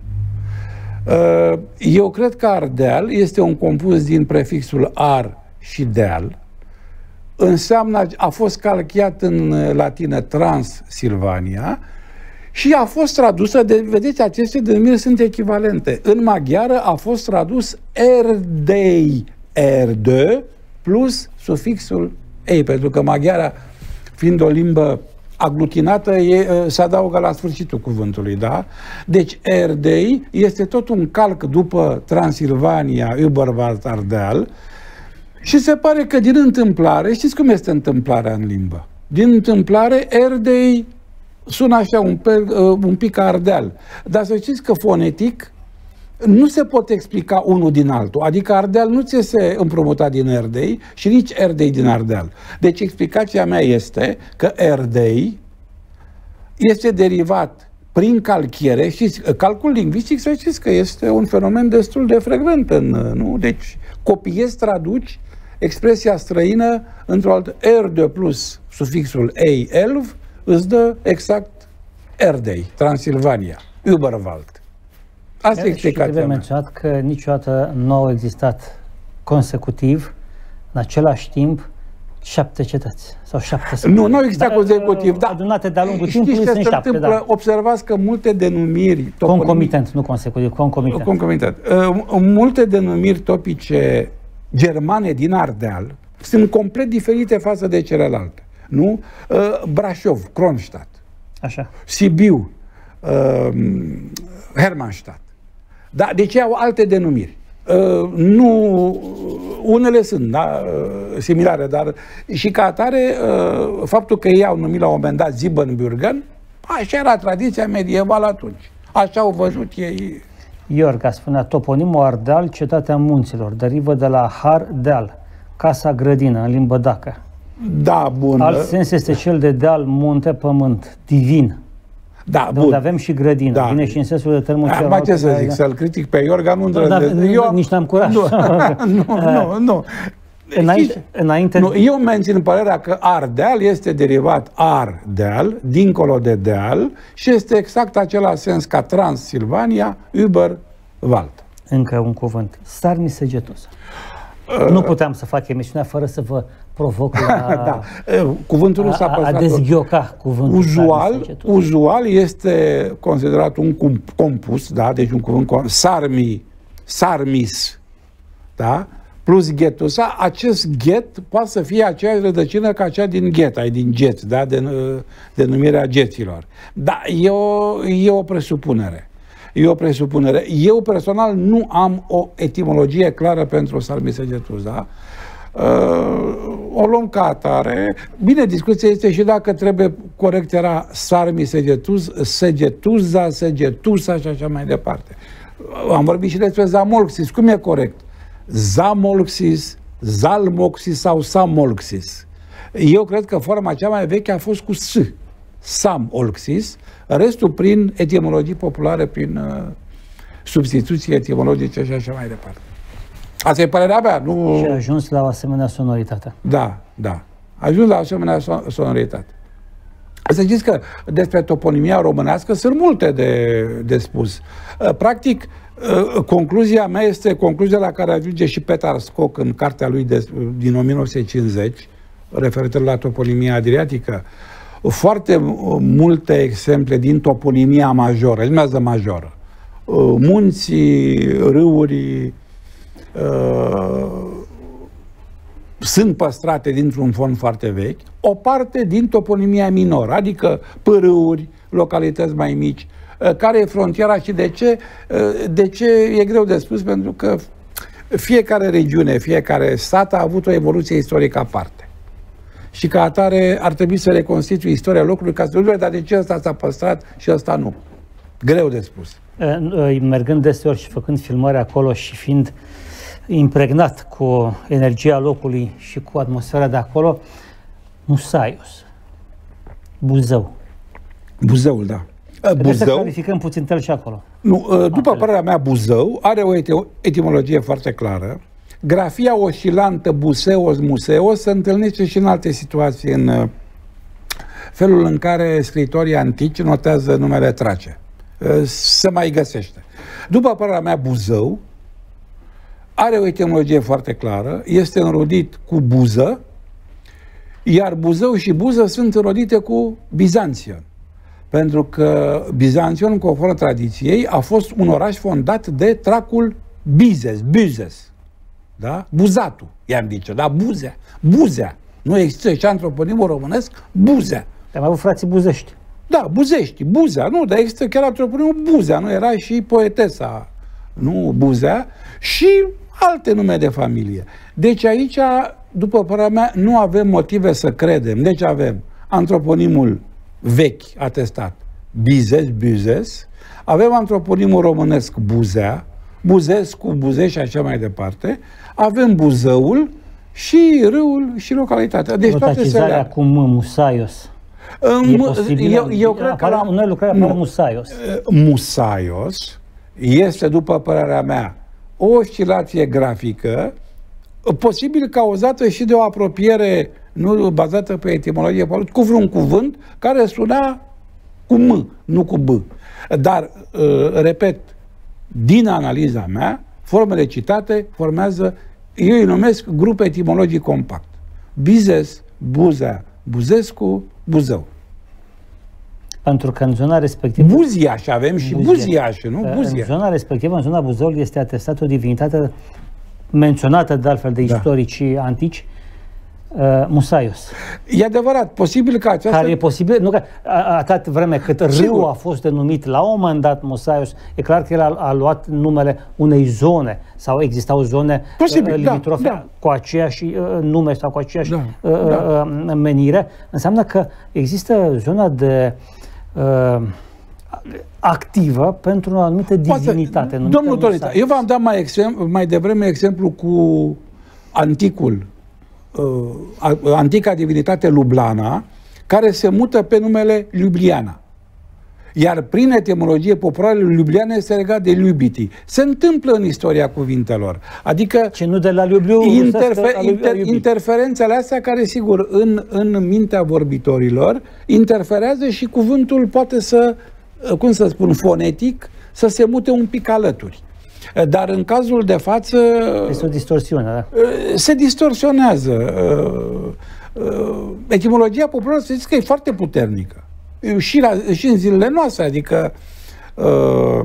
Eu cred că Ardeal este un compus din prefixul ar și deal. Înseamnă, a fost calchiat în latină Transilvania și a fost tradusă, de, vedeți, aceste denumiri sunt echivalente. În maghiară a fost tradus Erdei, Erde, plus sufixul ei, pentru că maghiara, fiind o limbă aglutinată, e, se adaugă la sfârșitul cuvântului, da? Deci Erdei este tot un calc după Transilvania, Überwald, Ardeal, și se pare că din întâmplare, știți cum este întâmplarea în limbă? Din întâmplare, Erdei sună așa un, pe, un pic Ardeal, dar să știți că fonetic nu se pot explica unul din altul. Adică Ardeal nu ți se împrumuta din Erdei și nici Erdei din Ardeal. Deci explicația mea este că Erdei este derivat prin calchiere și calcul lingvistic, să știți că este un fenomen destul de frecvent în, nu? Deci copiezi, traduci expresia străină într-o altă Erde plus sufixul ei, elv, îți dă exact Erdei, Transilvania, Überwald. Asta e explicația trebuie mea. menționat că niciodată nu au existat consecutiv, în același timp, șapte cetăți sau șapte sate. Nu, nu au existat consecutiv, dar adunate de-a lungul știți timpului ce sunt se șapte, întâmplă? da. Observați că multe denumiri Concomitent, nu consecutiv, concomitent. Concomitent. Uh, multe denumiri topice germane din Ardeal sunt complet diferite față de celelalte. Nu? Uh, Brașov, Kronstadt. Așa. Sibiu, uh, Hermannstadt. Da, deci au alte denumiri. Uh, nu, unele sunt, da, uh, similare, dar și ca atare, uh, faptul că ei au numit la un moment dat Siebenbürgen, așa era tradiția medievală atunci. Așa au văzut ei. Iorga spunea, toponimul Ardeal, cetatea munților, derivă de la har deal, casa grădină, în limbă dacă. Da, bun. Alt sens este cel de deal, munte, pământ, divin. Da, de unde avem și grădină. Da. Vine și în sensul de termul cel mai ce să zic, să-l critic pe Iorga, nu îndrăznesc. Da, eu nici n-am curaj. Nu, nu, nu. nu. Înainte, înainte... Nu, eu mențin părerea că Ardeal este derivat Ardeal, dincolo de deal, și este exact același sens ca Transilvania, Überwald. Încă un cuvânt. Sarmi Segetus. Uh, nu puteam să fac emisiunea fără să vă provoc la... da. Cuvântul nu s-a păstrat. A dezghioca cuvântul. Uzual, uzual este considerat un compus, da? Deci un cuvânt sarmi, sarmis, da? Plus ghetusa, acest ghet poate să fie aceeași rădăcină ca cea din gheta, din get, da? De, denumirea geților. Da, e o, e o presupunere. E o presupunere. Eu personal nu am o etimologie clară pentru sarmi segetus, da? Uh, o luăm ca atare. Bine, discuția este și dacă trebuie corect era sarmi segetus, segetuza, segetusa și așa mai departe. Am vorbit și despre zamolxis. Cum e corect? Zamolxis, Zalmoxis sau Samolxis. Eu cred că forma cea mai veche a fost cu S. Samolxis, restul prin etimologii populare, prin uh, substituții etimologice și așa mai departe. Asta e părerea mea, nu... Și a ajuns la o asemenea sonoritate. Da, da. A ajuns la o asemenea sonoritate. Să știți că despre toponimia românească sunt multe de, de spus. Practic, concluzia mea este concluzia la care ajunge și Petar Scoc în cartea lui de, din o mie nouă sute cincizeci, referitor la toponimia adriatică. Foarte multe exemple din toponimia majoră, elimează majoră. Munții, râuri, uh, sunt păstrate dintr-un fond foarte vechi, o parte din toponimia minoră, adică pârâuri, localități mai mici. Care e frontiera și de ce? De ce e greu de spus? Pentru că fiecare regiune, fiecare stat a avut o evoluție istorică aparte. Și ca atare ar trebui să reconstitui istoria locului ca să nu dar de ce ăsta s-a păstrat și ăsta nu. Greu de spus. Mergând deseori și făcând filmări acolo și fiind impregnat cu energia locului și cu atmosfera de acolo, Musaius, Buzău. Buzăul, da. Buzău. Să clarificăm puțin tel și acolo. Nu, după părerea mea, Buzău are o etimologie foarte clară. Grafia oscilantă Buseos, Museos se întâlnește și în alte situații, în felul în care scriitorii antici notează numele trace. Se mai găsește. După părerea mea, Buzău are o etimologie foarte clară, este înrodit cu Buză, iar Buzău și Buză sunt înrodite cu Bizanțion. Pentru că Bizanțion, conform tradiției, a fost un oraș fondat de tracul Bizes, Bizes. Da? Buzatul, i-am zice, da? Buzea, Buzea. Nu există și antroponimul românesc, Buzea. Am avut frații Buzești. Da, Buzești, Buzea, nu, dar există chiar antroponimul Buzea, nu? Era și poetesa, nu, Buzea, și alte nume de familie. Deci aici, după părerea mea, nu avem motive să credem. Deci avem antroponimul vechi atestat, Bizes, Bizes, avem antroponimul românesc Buzea, Buzescu, Buzeș și așa mai departe, avem Buzăul și râul și localitatea. Deci Rotacizarea cu M, Musaios. E posibil? Eu, eu cred apare, că la unele lucrări apare Musaios. Musaios este, după părerea mea, o oscilație grafică, posibil cauzată și de o apropiere nu bazată pe etimologie, cu vreun cuvânt care suna cu M, nu cu B. Dar, repet, din analiza mea, formele citate formează, eu îi numesc grup etimologic compact. Bizes, Buzea, Buzescu, Buzău. Pentru că în zona respectivă... Buziaș avem și Buziaș, nu? Buziaș. În zona respectivă, în zona Buzăului, este atestată o divinitate menționată de altfel de istoricii da. antici, uh, Musaios. E adevărat, posibil că aceasta... Care e posibil, nu că atât vreme cât râul a fost denumit la un moment dat Musaios, e clar că el a, a luat numele unei zone sau existau zone posibil, uh, limitrofe da, da. cu aceeași uh, nume sau cu aceeași da, uh, da. Uh, menire. Înseamnă că există zona de uh, activă pentru o anumită divinitate. Poate, domnul Tonita, eu v-am dat mai, exemplu, mai devreme exemplu cu anticul, uh, antica divinitate Lublana, care se mută pe numele Ljubljana. Iar prin etimologie populară, Ljubljana este legat de Ljubiti. Se întâmplă în istoria cuvintelor. Adică ce nu de la Ljublju, interfer, inter, interferențele astea care, sigur, în, în mintea vorbitorilor, interferează și cuvântul poate să, cum să spun, fonetic, să se mute un pic alături. Dar în cazul de față... Este o distorsiune, da? Se distorsionează. Etimologia populară, să zic că e foarte puternică. Și, la, și în zilele noastre, adică uh,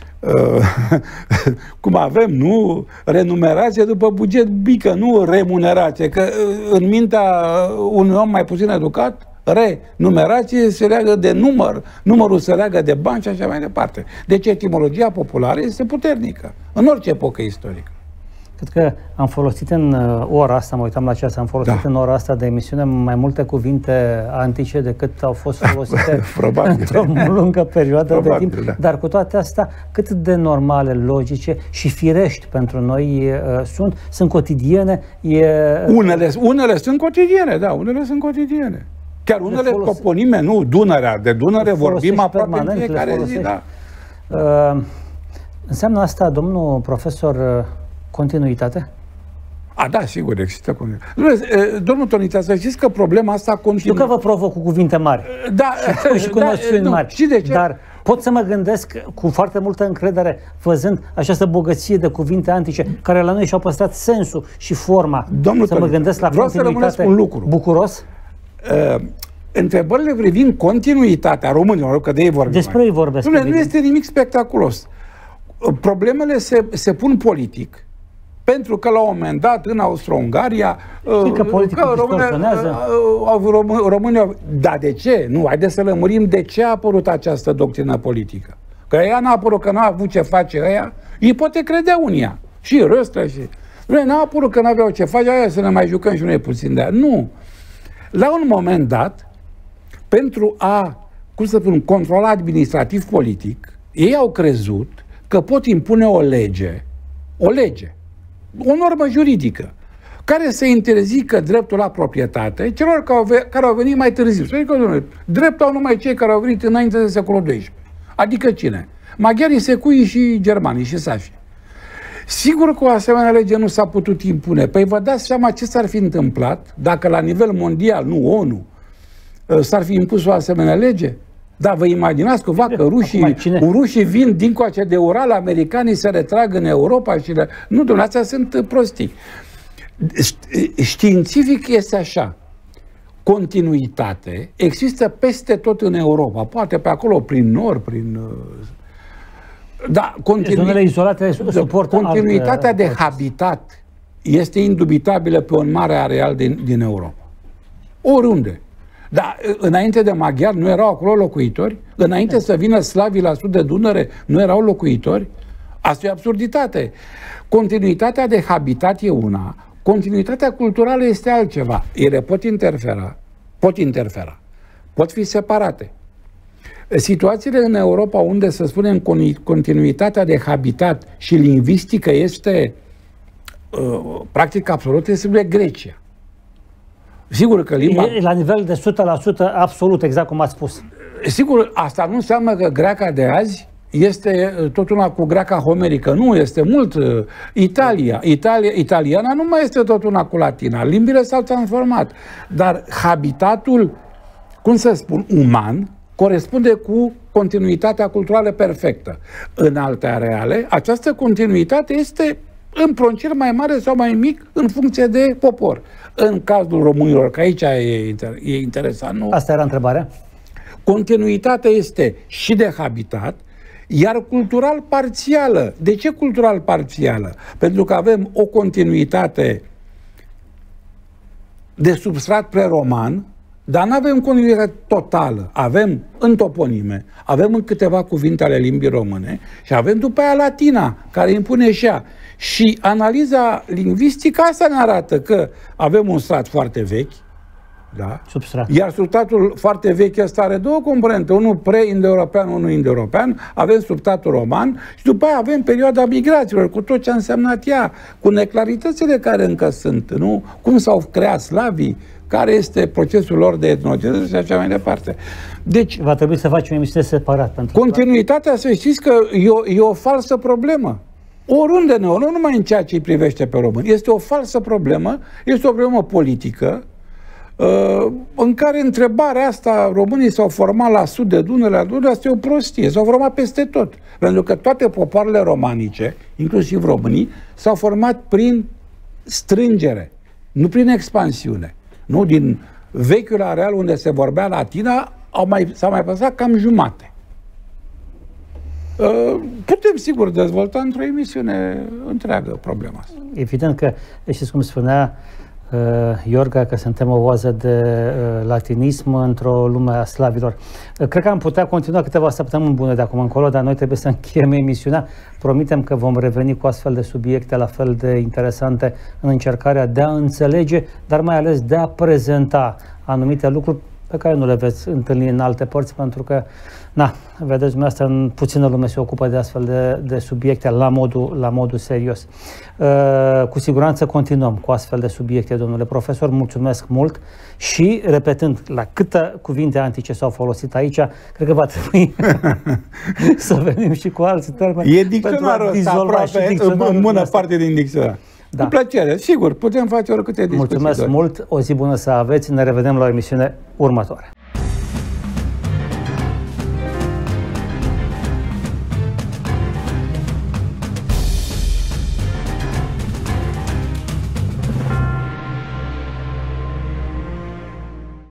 uh, cum avem, nu, renumerație după buget mică, nu remunerație, că în mintea unui om mai puțin educat, renumerație se leagă de număr, numărul se leagă de bani și așa mai departe. Deci etimologia populară este puternică, în orice epocă istorică. Cred că am folosit în ora asta, mă uitam la ceas, am folosit da. în ora asta de emisiune mai multe cuvinte antice decât au fost folosite într-o lungă perioadă Probabil, de timp. Da. Dar cu toate astea, cât de normale, logice și firești pentru noi uh, sunt, sunt cotidiene. E... Unele, unele sunt cotidiene, da, unele sunt cotidiene. Chiar unele toponime, nu, Dunărea, de Dunăre vorbim aproape în fiecare zi. Da. Uh, înseamnă asta, domnul profesor, continuitate? A, da, sigur, există continuitate. Domnul Tonita, să știți că problema asta continuă. Știu că vă provoc cu cuvinte mari da, și, și cu da, noțiuni nu, mari, de ce? Dar pot să mă gândesc cu foarte multă încredere, văzând această bogăție de cuvinte antice, care la noi și-au păstrat sensul și forma. Domnul să Tonita, mă gândesc la vreau continuitate să un lucru. bucuros? Uh, întrebările privind continuitatea românilor, că de ei vorbim. Despre ei vorbesc. Nu, nu este nimic spectaculos. Problemele se, se pun politic. Pentru că la un moment dat, în Austro-Ungaria, că politicul distorsionează. Românii, dar de ce? Nu, haideți să lămurim de ce a apărut această doctrină politică. Că ea n-a apărut că n-a avut ce face ăia, ei poate credea unia. Și Răstă și... Noi n-a apărut că n-aveau ce face, aia să ne mai jucăm și noi puțin de aia. Nu. La un moment dat, pentru a, cum să spun, controla administrativ politic, ei au crezut că pot impune o lege, o lege, o normă juridică, care să interzică dreptul la proprietate celor care au venit mai târziu. Să zic, dreptul au numai cei care au venit înainte de secolul doisprezece. Adică cine? Maghiarii, secuii și germanii și sașii. Sigur că o asemenea lege nu s-a putut impune. Păi vă dați seama ce s-ar fi întâmplat dacă la nivel mondial, nu ONU, s-ar fi impus o asemenea lege? Da, vă imaginați cumva că rușii, rușii vin dincoace de Ural, americanii se retrag în Europa și le... Nu, dumneavoastră, sunt prostii. Științific este așa. Continuitate există peste tot în Europa. Poate pe acolo, prin nord, prin... Da, continui... Zonele izolate suportă continuitatea alte... de habitat este indubitabilă pe un mare areal din, din Europa. Oriunde. Dar înainte de maghiari nu erau acolo locuitori? Înainte da. să vină slavii la sud de Dunăre nu erau locuitori? Asta e absurditate. Continuitatea de habitat e una, continuitatea culturală este altceva. Ele pot interfera, pot interfera, pot fi separate. Situațiile în Europa unde, să spunem, continuitatea de habitat și lingvistică este uh, practic absolut, este Grecia. Sigur că limba... E la nivel de o sută la sută absolut, exact cum ați spus. Sigur, asta nu înseamnă că greaca de azi este tot una cu greaca homerică. Nu, este mult. Italia, Italia, italiana nu mai este tot una cu latina. Limbile s-au transformat. Dar habitatul, cum să spun, uman, corespunde cu continuitatea culturală perfectă. În alte areale, această continuitate este în proncent mai mare sau mai mic în funcție de popor. În cazul românilor, că aici e, inter- e interesant, nu? Asta era întrebarea. Continuitatea este și de habitat, iar cultural parțială. De ce cultural parțială? Pentru că avem o continuitate de substrat preroman, dar nu avem continuitate totală. Avem în toponime, avem în câteva cuvinte ale limbii române și avem după aia latina, care impune și ea. Și analiza lingvistică asta ne arată că avem un strat foarte vechi, da? Substrat. Iar substratul foarte vechi ăsta are două componente, unul pre-indo-european, unul indo-european, avem substratul roman și după aia avem perioada migrațiilor, cu tot ce a însemnat ea, cu neclaritățile care încă sunt, nu? Cum s-au creat slavii, care este procesul lor de etnogeneză și așa mai departe. Deci, va trebui să facem o emisiune separat pentru continuitatea, să știți că e o, e o falsă problemă. Oriunde ne, nu numai în ceea ce îi privește pe români. Este o falsă problemă, este o problemă politică, în care întrebarea asta, românii s-au format la sud de Dunăre, la Dunăre, asta e o prostie, s-au format peste tot. Pentru că toate popoarele romanice, inclusiv românii, s-au format prin strângere, nu prin expansiune. Nu? Din vechiul areal unde se vorbea latina, au mai, s-a mai păstrat cam jumate. Putem, sigur, dezvolta într-o emisiune întreagă problema asta. Evident că, știți cum spunea uh, Iorga, că suntem o oază de uh, latinism într-o lume a slavilor. Uh, cred că am putea continua câteva săptămâni bune de acum încolo, dar noi trebuie să încheiem emisiunea. Promitem că vom reveni cu astfel de subiecte la fel de interesante în încercarea de a înțelege, dar mai ales de a prezenta anumite lucruri pe care nu le veți întâlni în alte părți, pentru că, na, vedeți, dumneavoastră, în puțină lume se ocupă de astfel de, de subiecte la modul, la modul serios. Uh, cu siguranță continuăm cu astfel de subiecte, domnule profesor, mulțumesc mult și, repetând, la câte cuvinte antice s-au folosit aici, cred că va trebui să venim și cu alții termeni. E dicționarul ăsta aproape, în bună parte din dicționar. Da. Cu plăcere, sigur, putem face oricâte discuții. Mulțumesc mult, o zi bună să aveți, ne revedem la o emisiune următoare.